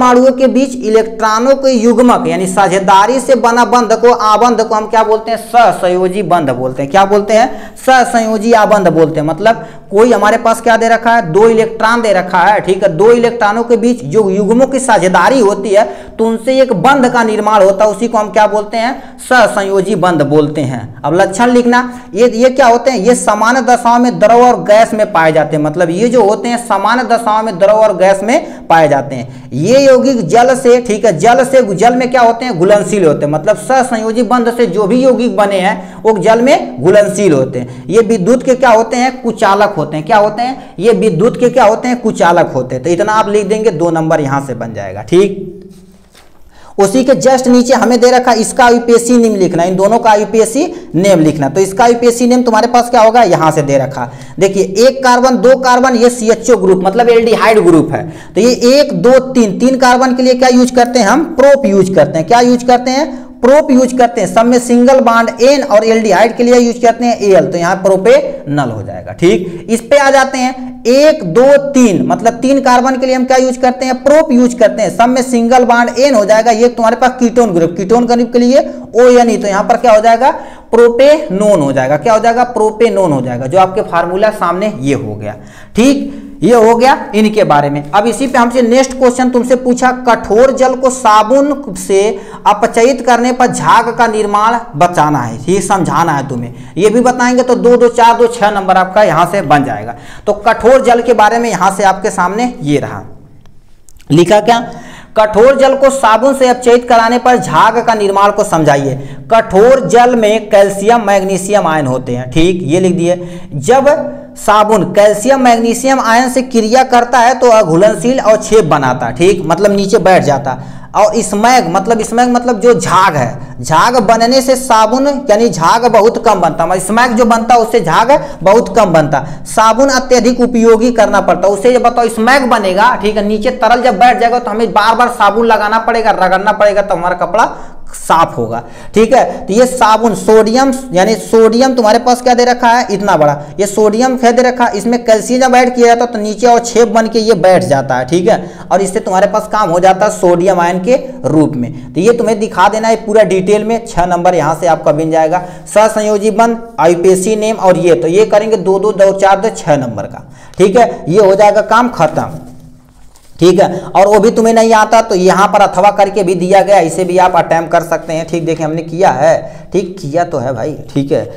S1: परमाणुओं के बीच इलेक्ट्रॉनों के युग्मक यानी साझेदारी से बना बंध को आबंध को हम क्या बोलते हैं? सहसंयोजी बंध बोलते हैं। क्या बोलते हैं? सहसंयोजी आबंध बोलते हैं। मतलब कोई हमारे पास क्या दे रखा है? दो इलेक्ट्रॉन दे रखा है, ठीक है। दो इलेक्ट्रॉनों के बीच जो युग्मों की साझेदारी होती है तो उनसे एक बंध का निर्माण होता है, उसी को हम क्या बोलते हैं? सहसंयोजी बंध बोलते हैं। अब लक्षण लिखना, ये ये क्या होते हैं? ये समान दशाओं में द्रव और गैस में पाए जाते हैं। मतलब ये जो होते हैं समान दशाओं में द्रव और गैस में पाए जाते हैं। ये यौगिक जल से, ठीक है, जल से जल में क्या होते हैं? घुलनशील होते हैं। मतलब सहसंयोजी बंध से जो भी यौगिक बने हैं वो जल में घुलनशील होते हैं। ये विद्युत के क्या होते हैं? कुचालक होते हैं। क्या होते हैं? ये विद्युत के क्या होते हैं? कुचालक होते हैं। तो इतना आप लिख देंगे, दो नंबर यहां से बन जाएगा, ठीक। उसी के जस्ट नीचे हमें दे रखा इसका यूपीएससी नेम लिखना, इन दोनों का यूपीएससी नेम लिखना। तो इसका यूपीएससी नेम तुम्हारे पास क्या होगा? यहां से दे रखा, देखिए एक कार्बन दो कार्बन, ये सीएचओ ग्रुप मतलब एल्डिहाइड ग्रुप है। तो ये एक दो तीन तीन कार्बन के लिए क्या यूज करते हैं? हम प्रोप यूज करते हैं। क्या यूज करते हैं? प्रोप यूज करते हैं। सब में सिंगल बॉन्ड एन और एल्डिहाइड के लिए यूज करते हैं एल, तो यहाँ प्रोपेनल हो जाएगा, ठीक। इस पे आ जाते हैं, एक दो तीन मतलब तीन कार्बन के लिए हम क्या यूज करते हैं? प्रोप यूज करते हैं। सब में सिंगल बॉन्ड एन हो जाएगा। ये तुम्हारे पास कीटोन ग्रुप, कीटोन ग्रुप के लिए ओ एन ई, तो यहाँ पर क्या हो जाएगा? प्रोपेनोन हो जाएगा। क्या हो जाएगा? प्रोपेनोन हो जाएगा। जो आपके फार्मूला सामने ये हो गया, ठीक। ये हो गया इनके बारे में। अब इसी पे हमसे नेक्स्ट क्वेश्चन तुमसे पूछा, कठोर जल को साबुन से अपचयित करने पर झाग का निर्माण बचाना है, ये समझाना है तुम्हें। ये भी बताएंगे तो दो दो चार दो छह नंबर आपका यहां से बन जाएगा। तो कठोर जल के बारे में यहां से आपके सामने ये रहा लिखा, क्या? कठोर जल को साबुन से अपचयित कराने पर झाग का निर्माण को समझाइए। कठोर जल में कैल्शियम मैग्नीशियम आयन होते हैं, ठीक, ये लिख दिए। जब साबुन कैल्शियम मैग्नीशियम आयन से क्रिया करता है तो अघुलनशील और छेप बनाता, ठीक, मतलब नीचे बैठ जाता। और स्मैग मतलब स्मैग मतलब जो झाग है, झाग बनने से साबुन यानी झाग बहुत कम बनता, मतलब स्मैग जो बनता उससे झाग बहुत कम बनता। साबुन अत्यधिक उपयोगी करना पड़ता, उससे जब बताओ स्मैग बनेगा, ठीक है, नीचे तरल जब बैठ जाएगा तो हमें बार बार साबुन लगाना पड़ेगा, रगड़ना पड़ेगा, तो हमारा कपड़ा साफ होगा, ठीक है। तो ये साबुन सोडियम यानी सोडियम तुम्हारे पास क्या दे रखा है? इतना बड़ा ये सोडियम क्या दे रखा है? इसमें कैल्शियम जब ऐड किया जाता है तो नीचे और छेप बन के ये बैठ जाता है, ठीक है, और इससे तुम्हारे पास काम हो जाता है सोडियम आयन के रूप में। तो ये तुम्हें दिखा देना है पूरा डिटेल में, छह नंबर यहाँ से आपका बन जाएगा। सहसंयोजी बंध, आईपीएससी नेम और ये, तो ये करेंगे दो दो दो चार दो छह नंबर का, ठीक है। ये हो जाएगा काम खत्म, ठीक है। और वो भी तुम्हें नहीं आता तो यहाँ पर अथवा करके भी दिया गया, इसे भी आप अटेम्प्ट कर सकते हैं, ठीक। देखिए हमने किया है, ठीक, किया तो है भाई, ठीक है,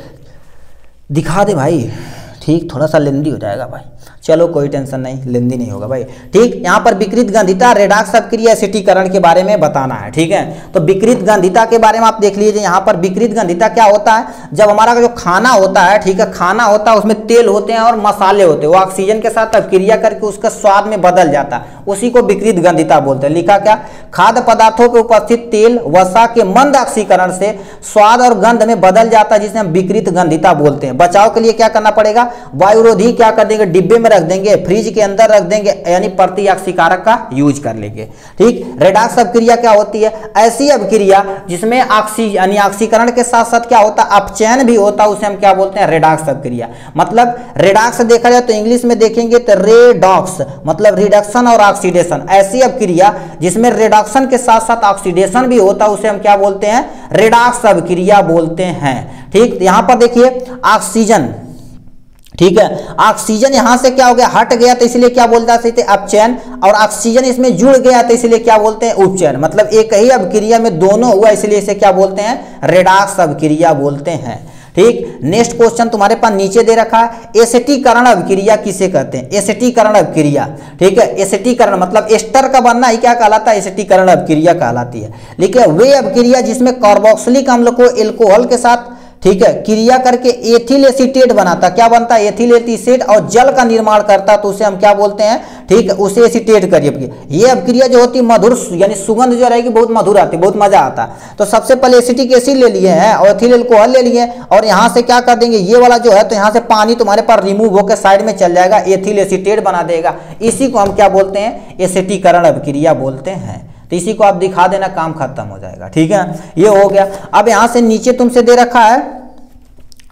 S1: दिखा दे भाई, ठीक। थोड़ा सा लेंदी हो जाएगा भाई, चलो कोई टेंशन नहीं, लेंदी नहीं होगा भाई, ठीक। यहाँ पर विकृत गंधिता रेडॉक्स अपक्रिया एसिटीकरण के बारे में बताना है, ठीक है। तो विकृत गंधिता के बारे में आप देख लीजिए। यहाँ पर विकृत गंधिता क्या होता है? जब हमारा जो खाना होता है, ठीक है, खाना होता है उसमें तेल होते हैं और मसाले होते हैं, वो ऑक्सीजन के साथ अपक्रिया करके उसका स्वाद में बदल जाता है, उसी को विकृत गंधिता बोलते हैं। लिखा क्या? खाद्य पदार्थों पर उपस्थित तेल वसा के मंद ऑक्सीकरण से स्वाद और गंध में बदल जाता है, जिसे हम विकृत गंधिता बोलते हैं। बचाव के लिए क्या करना पड़ेगा? वायुरोधी क्या कर देंगे? डिब्बे में रख देंगे, फ्रिज के अंदर रख देंगे, यानी प्रति ऑक्सीकारक का यूज कर लेंगे, ठीक। रेडॉक्स अपक्रिया क्या होती है? ऐसी अपक्रिया जिसमें ऑक्सी यानी ऑक्सीकरण के साथ साथ क्या होता है? अपचयन भी होता है, उसे हम क्या बोलते हैं? रेडॉक्स अपक्रिया। मतलब रेडॉक्स देखा जाए तो इंग्लिश में देखेंगे तो रेडॉक्स मतलब रिडक्शन और ऑक्सीडेशन। ऐसी अपक्रिया जिसमें रिडक्शन के साथ साथ ऑक्सीडेशन भी होता है, उसे हम क्या बोलते हैं? रेडॉक्स अपक्रिया बोलते हैं, ठीक। यहां पर देखिए ऑक्सीजन, ठीक है, ऑक्सीजन यहां से क्या हो गया? हट गया, तो इसलिए क्या बोलता है? अपचयन। और ऑक्सीजन इसमें जुड़ गया तो इसलिए क्या बोलते हैं? उपचयन। मतलब एक ही अपक्रिया में दोनों हुआ, इसलिए इसे क्या बोलते हैं? रेडॉक्स अपक्रिया बोलते हैं, ठीक। नेक्स्ट क्वेश्चन तुम्हारे पास नीचे दे रखा है, एसिटीकरण अपक्रिया किसे कहते हैं? एसिटीकरण अपक्रिया, ठीक है। एसिटीकरण मतलब एस्टर का बनना ही क्या कहलाता है? एसिटीकरण अपक्रिया कहलाती है। लिखिए वे अपक्रिया जिसमें कार्बोक्सिलिक अम्ल को एल्कोहल के साथ, ठीक है, क्रिया करके एथिल एसीटेट बनाता, क्या बनता है? एथिल एसीटेट, और जल का निर्माण करता, तो उसे हम क्या बोलते हैं? ठीक है, उसे एसीटेट करिए। ये अपक्रिया जो होती है मधुर यानी सुगंध जो रहेगी बहुत मधुर आती है, बहुत मजा आता है। तो सबसे पहले एसिटिक एसिड ले लिए हैं और एथिल एल्कोहल ले लिए, और यहाँ से क्या कर देंगे? ये वाला जो है तो यहाँ से पानी तुम्हारे पास रिमूव होकर साइड में चल जाएगा, एथिल एसीटेट बना देगा। इसी को हम क्या बोलते हैं? एसिटीकरण अपक्रिया बोलते हैं। तो इसी को आप दिखा देना, काम खत्म हो जाएगा, ठीक है। ये हो गया। अब यहां से नीचे तुमसे दे रखा है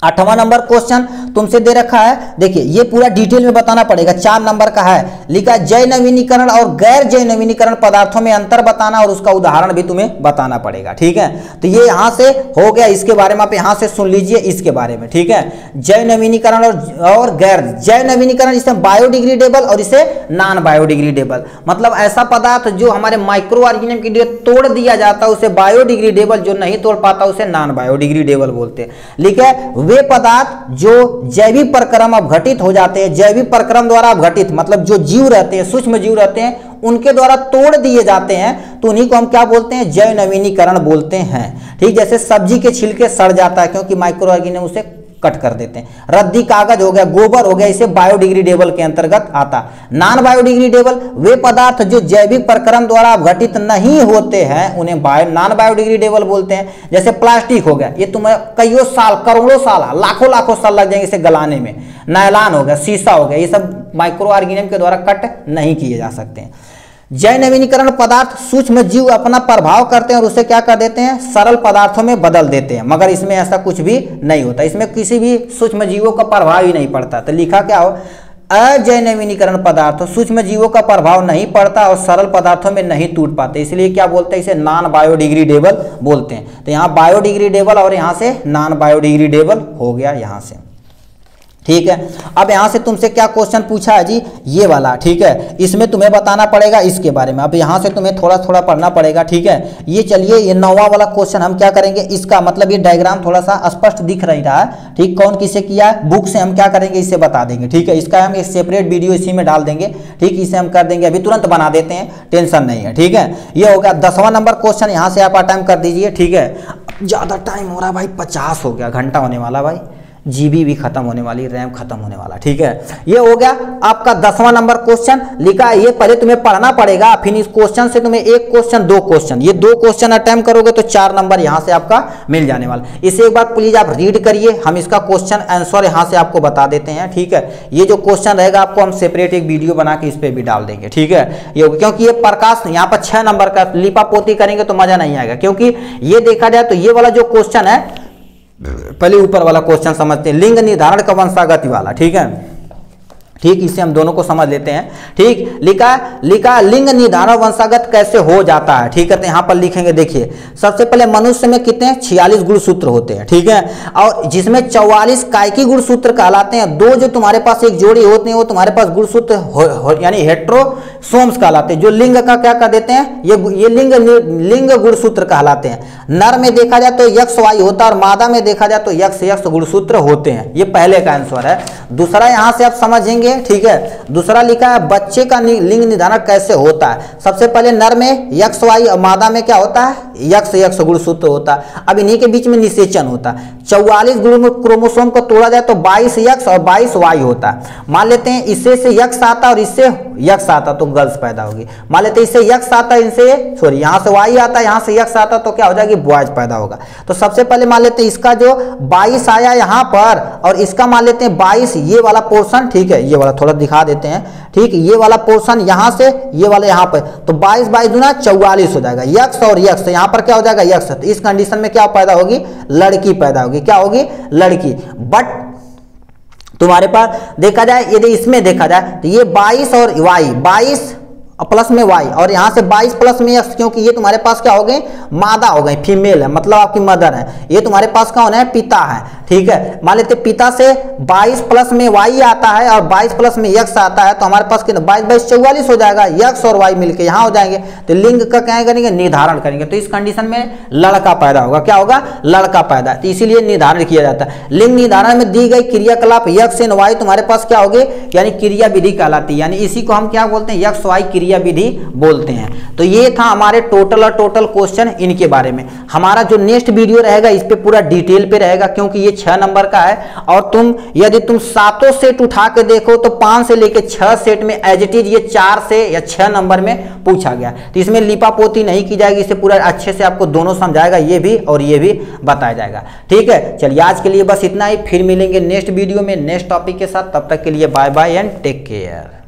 S1: आठवां नंबर क्वेश्चन तुमसे दे रखा है, देखिए ये पूरा डिटेल में बताना पड़ेगा, चार नंबर का है। लिखा जैव नवीनीकरण और गैर जैव नवीनीकरण पदार्थों में अंतर बताना और उसका उदाहरण भी तुम्हें बताना पड़ेगा, ठीक है। तो ये यहाँ से हो गया, इसके बारे में आप यहाँ से सुन लीजिए इसके बारे में, ठीक है। जैव नवीनीकरण और, और गैर जैव नवीनीकरण, इसे बायोडिग्रेडेबल और इसे नॉन बायोडिग्रेडेबल, मतलब ऐसा पदार्थ जो हमारे माइक्रो ऑर्गेनिज्म के लिए तोड़ दिया जाता है उसे बायोडिग्रेडेबल, जो नहीं तोड़ पाता उसे नॉन बायोडिग्रेडेबल बोलते हैं। लिखा है वे पदार्थ जो जैविक प्रक्रम अपघटित हो जाते हैं, जैविक प्रक्रम द्वारा अपघटित मतलब जो जीव रहते हैं, सूक्ष्म जीव रहते हैं, उनके द्वारा तोड़ दिए जाते हैं तो उन्हीं को हम क्या बोलते हैं, जैव नवीनीकरण बोलते हैं, ठीक। जैसे सब्जी के छिलके सड़ जाता है क्योंकि माइक्रो ऑर्गेनिज्म उसे कट कर देते हैं। रद्दी कागज हो गया, गोबर हो गया, इसे बायोडिग्रेडेबल के अंतर्गत आता। नॉन बायोडिग्रेडेबल वे पदार्थ जो जैविक प्रक्रम द्वारा अपघटित नहीं होते हैं उन्हें बायो नॉन बायोडिग्रेडेबल बोलते हैं। जैसे प्लास्टिक हो गया, ये तुम्हें कईयों साल, करोड़ों साल, लाखों लाखों साल लग जाएंगे इसे गलाने में। नायलॉन हो गया, शीशा हो गया, ये सब माइक्रो ऑर्गेनिज्म के द्वारा कट नहीं किए जा सकते हैं। जैव नवीनीकरण पदार्थ सूक्ष्म जीव अपना प्रभाव करते हैं और उसे क्या कर देते हैं, सरल पदार्थों में बदल देते हैं, मगर इसमें ऐसा कुछ भी नहीं होता, इसमें किसी भी सूक्ष्म जीवों का प्रभाव ही नहीं पड़ता। तो लिखा क्या हो, अजैव नवीनीकरण पदार्थ सूक्ष्म जीवों का प्रभाव नहीं पड़ता और सरल पदार्थों में नहीं टूट पाते, इसलिए क्या बोलते हैं, इसे नॉन बायोडिग्रेडेबल बोलते हैं। तो यहाँ बायोडिग्रेडेबल और यहाँ से नॉन बायोडिग्रेडेबल हो गया यहाँ से, ठीक है। अब यहां से तुमसे क्या क्वेश्चन पूछा है जी, ये वाला, ठीक है। इसमें तुम्हें बताना पड़ेगा इसके बारे में, अब यहां से तुम्हें थोड़ा थोड़ा पढ़ना पड़ेगा, ठीक है। ये चलिए ये नौवां वाला क्वेश्चन हम क्या करेंगे, इसका मतलब ये डायग्राम थोड़ा सा स्पष्ट दिख रहा है, ठीक। कौन किसे किया है, बुक से हम क्या करेंगे इसे बता देंगे, ठीक है। इसका हम एक सेपरेट वीडियो इसी में डाल देंगे, ठीक। इसे हम कर देंगे, अभी तुरंत बना देते हैं, टेंशन नहीं है, ठीक है। ये हो गया दसवां नंबर क्वेश्चन, यहाँ से आप अटेम्प्ट कर दीजिए, ठीक है। ज्यादा टाइम हो रहा भाई, पचास हो गया, घंटा होने वाला भाई, जीबी भी खत्म होने वाली, रैम खत्म होने वाला, ठीक है। ये हो गया आपका दसवां नंबर क्वेश्चन। लिखा है ये पहले तुम्हें पढ़ना पड़ेगा, फिर इस क्वेश्चन से तुम्हें एक क्वेश्चन, दो क्वेश्चन, ये दो क्वेश्चन अटेम्प्ट करोगे तो चार नंबर यहां से आपका मिल जाने वाला। इसे एक बार प्लीज आप रीड करिए, हम इसका क्वेश्चन आंसर यहां से आपको बता देते हैं, ठीक है। ये जो क्वेश्चन रहेगा आपको हम सेपरेट एक वीडियो बना के इस पर भी डाल देंगे, ठीक है। ये क्योंकि ये प्रकाश यहाँ पर छह नंबर का लिपा पोती करेंगे तो मजा नहीं आएगा, क्योंकि ये देखा जाए तो ये वाला जो क्वेश्चन है, पहले ऊपर वाला क्वेश्चन समझते हैं, लिंग निर्धारण का वंशागति वाला, ठीक है, ठीक। इसे हम दोनों को समझ लेते हैं, ठीक। लिखा लिखा लिंग निर्धारण वंशागत कैसे हो जाता है, ठीक है। तो यहाँ पर लिखेंगे, देखिए सबसे पहले मनुष्य में कितने छियालीस गुणसूत्र होते हैं, ठीक है, और जिसमें चौवालीस कायकी गुणसूत्र कहलाते हैं। दो जो तुम्हारे पास एक जोड़ी होते हैं वो तुम्हारे पास गुणसूत्र यानी हेट्रोसोम्स कहलाते हैं, जो लिंग का क्या कर देते हैं, ये ये लिंग लिंग गुणसूत्र कहलाते हैं। नर में देखा जाए तो यक्ष वाई होता है और मादा में देखा जाए तो यक्ष यक्ष गुणसूत्र होते हैं। ये पहले का आंसर है। दूसरा यहाँ से आप समझेंगे, ठीक है। दूसरा लिखा है बच्चे का लिंग निर्धारण कैसे होता है। सबसे पहले नर में यक्ष वाई और मादा में क्या होता है, यक्ष यक्ष गुणसूत्र होता है। अब इन्हीं के बीच में निषेचन होता है। चौवालीस क्रोमोसोम को तोड़ा जाए तो बाईस यक्ष और बाईस वाई होता है। मान लेते हैं इससे से यक्ष आता और इससे यक्ष आता तो गर्ल्स पैदा होगी। मान लेते हैं इससे यक्ष आता, इनसे सॉरी यहाँ से वाई आता, यहाँ से यक्ष आता तो क्या हो जाएगी, बॉयज पैदा होगा। तो सबसे पहले मान लेते हैं इसका जो बाईस आया यहाँ पर और इसका मान लेते हैं बाईस, ये वाला पोर्शन, ठीक है। ये वाला थोड़ा दिखा देते हैं, ठीक। ये वाला पोर्शन यहाँ से ये वाला यहाँ पर, तो बाईस बाईस दुना चौवालीस हो जाएगा, यक्ष और यक्ष, यहाँ पर क्या हो जाएगा, यक्ष। तो इस कंडीशन में क्या पैदा होगी, लड़की पैदा होगी। क्या होगी, लड़की। बट तुम्हारे पास देखा जाए, यदि इसमें देखा जाए तो ये बाईस और वाई, बाईस प्लस में वाई और यहाँ से बाईस प्लस में एक्स, क्योंकि ये तुम्हारे पास क्या हो गए, मादा हो गई, फीमेल है, मतलब आपकी मदर है। ये तुम्हारे पास क्या होना है, पिता है, ठीक है। मान लेते पिता से बाईस प्लस में वाई आता है और बाईस प्लस में यक्स आता है तो हमारे पास कितना, बाईस बाईस चौवालीस हो जाएगा, यक्स और वाई मिलके यहाँ हो जाएंगे। तो लिंग का क्या करेंगे, निर्धारण करेंगे। तो इस कंडीशन में लड़का पैदा होगा। क्या होगा, लड़का पैदा। तो इसीलिए निर्धारण किया जाता है। लिंग निर्धारण में दी गई क्रियाकलाप यक्स एंड वाई तुम्हारे पास क्या होगी, यानी क्रिया विधि कहलाती है। यानी इसी को हम क्या बोलते हैं, यक्स वाई क्रिया विधि बोलते हैं। तो ये था हमारे टोटल और टोटल क्वेश्चन इनके बारे में। हमारा जो नेक्स्ट वीडियो रहेगा इस पे पूरा डिटेल पे रहेगा, क्योंकि ये छह नंबर का है और तुम यदि तुम सातों सेट उठा के देखो तो पांच से लेके छह सेट में एज इट इज ये चार से या छह नंबर में पूछा गया। तो इसमें लिपापोती नहीं की जाएगी, इसे पूरा अच्छे से आपको दोनों समझाएगा, ये भी और ये भी बताया जाएगा। ठीक है, चलिए आज के लिए बस इतना ही, फिर मिलेंगे नेक्स्ट वीडियो में नेक्स्ट टॉपिक के साथ। तब तक के लिए bye bye and take care.